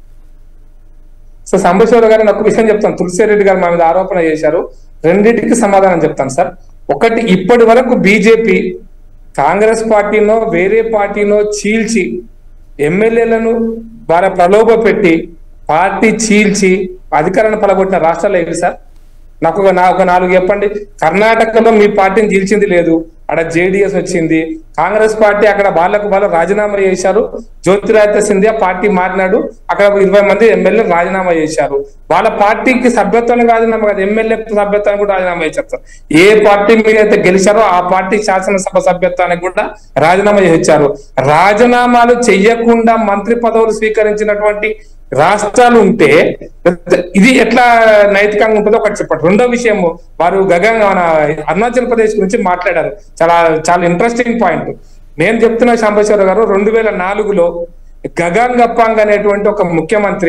Speaker 3: సో సంబశివరావు గారు ఒక విషయం చెప్తాను. తులసిరెడ్డి గారు మా మీద ఆరోపణ చేశారు, రెండింటికి సమాధానం చెప్తాను సార్. ఒకటి, ఇప్పటి వరకు బీజేపీ కాంగ్రెస్ పార్టీనో వేరే పార్టీనో చీల్చి ఎమ్మెల్యేలను వారి ప్రలోభ పెట్టి పార్టీ చీల్చి అధికారాన్ని పలగొట్టిన రాష్ట్రాలు ఏవి సార్? నాకు ఒక 4 చెప్పండి. కర్ణాటకలో మీ పార్టీని చీల్చింది లేదు, అక్కడ జేడీఎస్ వచ్చింది. కాంగ్రెస్ పార్టీ అక్కడ వాళ్ళు రాజీనామా చేశారు. జ్యోతిరాదిత్య సింధియా పార్టీ మారినాడు, అక్కడ 20 మంది ఎమ్మెల్యే రాజీనామా చేశారు. వాళ్ళ పార్టీకి సభ్యత్వాన్ని రాజీనామా కాదు, ఎమ్మెల్యే సభ్యత్వాన్ని కూడా రాజీనామా చేశారు. ఏ పార్టీ మీద అయితే గెలిచారో ఆ పార్టీ శాసనసభ సభ్యత్వానికి కూడా రాజీనామా చేశారు. రాజీనామాలు చెయ్యకుండా మంత్రి పదవులు స్వీకరించినటువంటి రాష్ట్రాలు ఉంటే ఇది ఎట్లా నైతికంగా ఉంటుందో ఒకటి చెప్పండి. రెండో విషయం, వారు మన అరుణాచల్ ప్రదేశ్ గురించి మాట్లాడారు. చాలా ఇంట్రెస్టింగ్ పాయింట్. నేను చెప్తున్నా సాంబశివరావు గారు, 2004లో గగాన్ గప్పాంగ్ అనేటువంటి ఒక ముఖ్యమంత్రి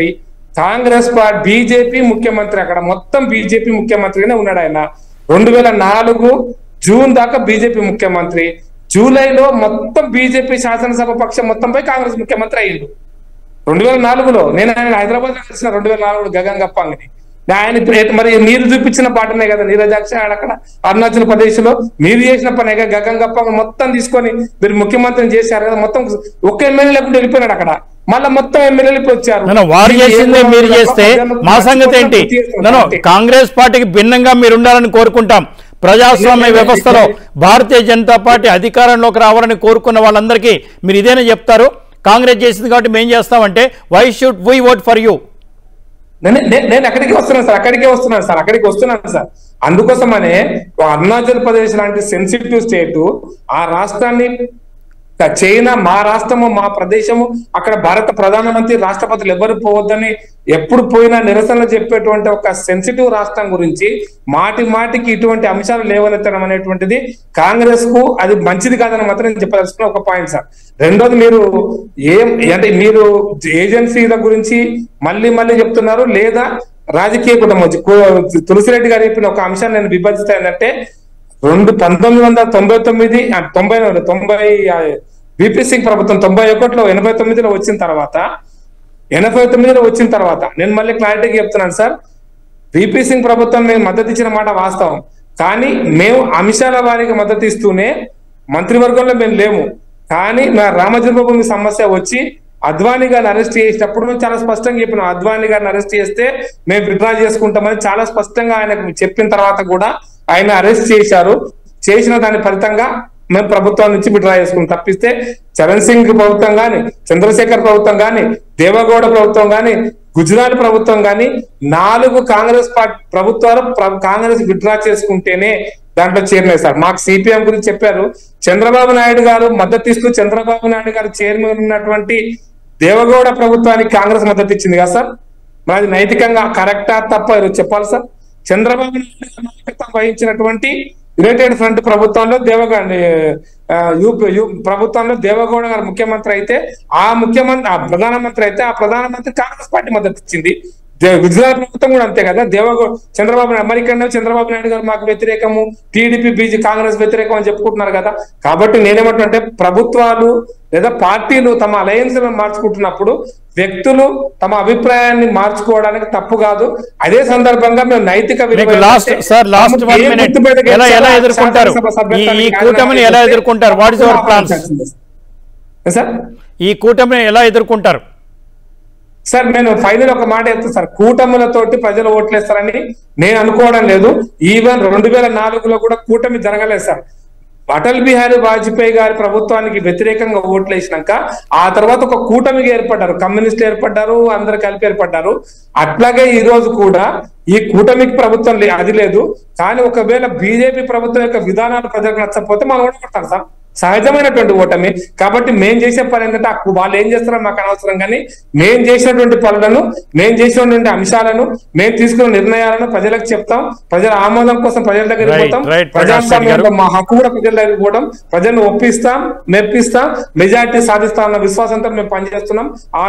Speaker 3: కాంగ్రెస్ పార్టీ బీజేపీ ముఖ్యమంత్రి, అక్కడ మొత్తం బీజేపీ ముఖ్యమంత్రిగానే ఉన్నాడు ఆయన. 2004 జూన్ దాకా బీజేపీ ముఖ్యమంత్రి. జూలైలో మొత్తం బీజేపీ శాసనసభ పక్షం మొత్తం పోయి కాంగ్రెస్ ముఖ్యమంత్రి అయ్యిండు 2004లో. నేను ఆయన హైదరాబాద్ లో కలిసిన 2004 గగన్ గప్పాంగిని. ఆయన మరి మీరు చూపించిన పాటనే కదా నీరజాక్ష అక్కడ అరుణాచల్ ప్రదేశ్ లో మీరు చేసిన పనే గగన్ గప్పాంగ్ మొత్తం తీసుకొని మీరు ముఖ్యమంత్రిని చేశారు కదా. మొత్తం ఒక్క ఎమ్మెల్యే లేకుండా వెళ్ళిపోయినాడు అక్కడ. మళ్ళీ మొత్తం ఎమ్మెల్యేలు వచ్చారు.
Speaker 1: వారు చేసిందే మీరు చేస్తే మా సంగతి ఏంటి? కాంగ్రెస్ పార్టీకి భిన్నంగా మీరు ఉండాలని కోరుకుంటాం. ప్రజాస్వామ్య వ్యవస్థలో భారతీయ జనతా పార్టీ అధికారంలోకి రావాలని కోరుకున్న వాళ్ళందరికీ మీరు ఇదేనే చెప్తారు? కాంగ్రెస్ చేసింది కాబట్టి మేము చేస్తామంటే why should we vote for you?
Speaker 3: నేను అక్కడికి వస్తున్నాను సార్. అందుకోసమనే అరుణాచల్ ప్రదేశ్ లాంటి సెన్సిటివ్ స్టేట్, ఆ రాష్ట్రాన్ని చైనా మా రాష్ట్రము మా ప్రదేశము, అక్కడ భారత ప్రధానమంత్రి రాష్ట్రపతులు ఎవరు పోవద్దని ఎప్పుడు పోయినా నిరసనలు చెప్పేటువంటి ఒక సెన్సిటివ్ రాష్ట్రం గురించి మాటికి ఇటువంటి అంశాలు లేవనెత్తడం అనేటువంటిది కాంగ్రెస్ కు అది మంచిది కాదని మాత్రం నేను చెప్పదలుచుకున్న ఒక పాయింట్ సార్. రెండోది, మీరు అంటే మీరు ఏజెన్సీల గురించి మళ్ళీ చెప్తున్నారు, లేదా రాజకీయ కుటుంబం. తులసిరెడ్డి గారు చెప్పిన ఒక అంశాన్ని నేను విభజిస్తా ఏంటంటే 1999 విపి సింగ్ ప్రభుత్వం 91లో 89లో వచ్చిన తర్వాత నేను మళ్ళీ క్లారిటీగా చెప్తున్నాను సార్. విపి సింగ్ ప్రభుత్వం మేము మద్దతు ఇచ్చిన మాట వాస్తవం, కానీ మేము అంశాల వారీగా మద్దతు ఇస్తూనే మంత్రివర్గంలో మేము లేము. కానీ నా రామజన్మభూమి సమస్య వచ్చి అద్వానీ గారిని అరెస్ట్ చేసినప్పుడు మేము చాలా స్పష్టంగా చెప్పినాం, అద్వానీ గారిని అరెస్ట్ చేస్తే మేము విత్డ్రా చేసుకుంటామని చాలా స్పష్టంగా ఆయనకు చెప్పిన తర్వాత కూడా ఆయన అరెస్ట్ చేశారు. చేసిన దాని ఫలితంగా మేము ప్రభుత్వం నుంచి విత్డ్రా చేసుకుని తప్పిస్తే చరణ్ సింగ్ ప్రభుత్వం కానీ, చంద్రశేఖర్ ప్రభుత్వం కానీ, దేవగౌడ ప్రభుత్వం కానీ, గుజరాత్ ప్రభుత్వం కానీ 4 కాంగ్రెస్ పార్టీ ప్రభుత్వాలు కాంగ్రెస్ విత్డ్రా చేసుకుంటేనే దాంట్లో చేరినాయి సార్. మాకు సిపిఎం గురించి చెప్పారు. చంద్రబాబు నాయుడు గారు మద్దతు ఇస్తూ చంద్రబాబు నాయుడు గారు చైర్మన్ ఉన్నటువంటి దేవగౌడ ప్రభుత్వానికి కాంగ్రెస్ మద్దతు ఇచ్చింది కదా సార్. మరి నైతికంగా కరెక్టా తప్ప చెప్పాలి సార్. చంద్రబాబు నాయుడు నాయకత్వం వహించినటువంటి యునైటెడ్ ఫ్రంట్ ప్రభుత్వంలో ప్రభుత్వంలో దేవగౌడ గారు ముఖ్యమంత్రి అయితే ఆ ప్రధానమంత్రి కాంగ్రెస్ పార్టీ మద్దతు ఇచ్చింది. గుజరాత్ ప్రభుత్వం కూడా అంతే కదా. చంద్రబాబు నాయుడు గారు మాకు వ్యతిరేకము, టీడీపీ కాంగ్రెస్ వ్యతిరేకం అని చెప్పుకుంటున్నారు కదా. కాబట్టి నేనేమంటున్నానంటే ప్రభుత్వాలు లేదా పార్టీలు తమ అలయన్స్లను మార్చుకుంటున్నప్పుడు వ్యక్తులు తమ అభిప్రాయాన్ని మార్చుకోవడానికి తప్పు కాదు. అదే సందర్భంగా మేము నైతిక
Speaker 1: ఈ కూటమిని ఎలా ఎదుర్కొంటారు
Speaker 3: సార్? నేను ఫైనల్ ఒక మాట చెప్తాను సార్. కూటములతోటి ప్రజలు ఓట్లేస్తారని నేను అనుకోవడం లేదు. ఈవెన్ 2004లో కూడా కూటమి జరగలేదు సార్. అటల్ బిహారీ వాజ్పేయి గారి ప్రభుత్వానికి వ్యతిరేకంగా ఓట్లు వేసినాక ఆ తర్వాత ఒక కూటమిగా ఏర్పడ్డారు, కమ్యూనిస్టులు ఏర్పడ్డారు, అందరు కలిపి ఏర్పడ్డారు. అట్లాగే ఈ రోజు కూడా ఈ కూటమికి ప్రభుత్వం అది లేదు. కానీ ఒకవేళ బీజేపీ ప్రభుత్వం యొక్క విధానాలు ప్రజలకు నచ్చకపోతే మనం ఓడగొడతాం సార్, సహజమైనటువంటి ఓటమి. కాబట్టి మేం చేసే పని ఏంటంటే వాళ్ళు ఏం చేస్తారో మాకు అనవసరం, కానీ మేం చేసినటువంటి పనులను, మేం చేసినటువంటి అంశాలను, మేము తీసుకున్న నిర్ణయాలను ప్రజలకు చెప్తాం. ప్రజల ఆమోదం కోసం ప్రజల దగ్గరికి పోతాం. ప్రజాస్వామ్యంలో మా హక్కు కూడా ప్రజల దగ్గరికి పోవడం, ప్రజలను ఒప్పిస్తాం, మెప్పిస్తాం, మెజార్టీ సాధిస్తాం అన్న విశ్వాసంతో మేము పనిచేస్తున్నాం.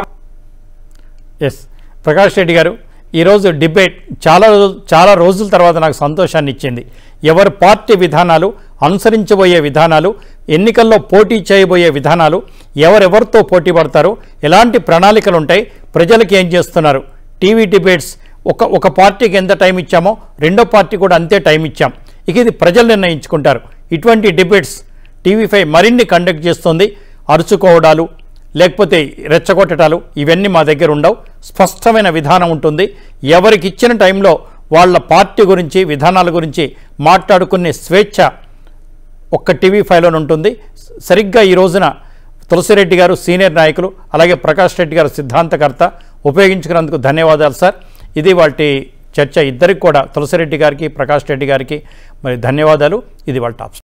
Speaker 1: ప్రకాష్ రెడ్డి గారు, ఈరోజు డిబేట్ చాలా రోజుల తర్వాత నాకు సంతోషాన్ని ఇచ్చింది. ఎవరి పార్టీ విధానాలు, అనుసరించబోయే విధానాలు, ఎన్నికల్లో పోటీ చేయబోయే విధానాలు, ఎవరెవరితో పోటీ పడతారు, ఎలాంటి ప్రణాళికలు ఉంటాయి, ప్రజలకు ఏం చేస్తున్నారు. టీవీ డిబేట్స్ ఒక పార్టీకి ఎంత టైం ఇచ్చామో రెండో పార్టీ కూడా అంతే టైం ఇచ్చాం. ఇక ఇది ప్రజలు నిర్ణయించుకుంటారు. ఇటువంటి డిబేట్స్ TV5 మరిన్ని కండక్ట్ చేస్తుంది. అరుచుకోవడాలు లేకపోతే రెచ్చగొట్టడాలు ఇవన్నీ మా దగ్గర ఉండవు. స్పష్టమైన విధానం ఉంటుంది. ఎవరికి ఇచ్చిన టైంలో వాళ్ళ పార్టీ గురించి, విధానాల గురించి మాట్లాడుకునే స్వేచ్ఛ ఒక్క TV5లోనే ఉంటుంది. సరిగ్గా ఈ రోజున తులసిరెడ్డి గారు సీనియర్ నాయకులు, అలాగే ప్రకాష్ రెడ్డి గారు సిద్ధాంతకర్త ఉపయోగించుకున్నందుకు ధన్యవాదాలు సార్. ఇది వాటి చర్చ. ఇద్దరికి కూడా తులసిరెడ్డి గారికి, ప్రకాష్ రెడ్డి గారికి మరి ధన్యవాదాలు. ఇది వాళ్ళ టాప్.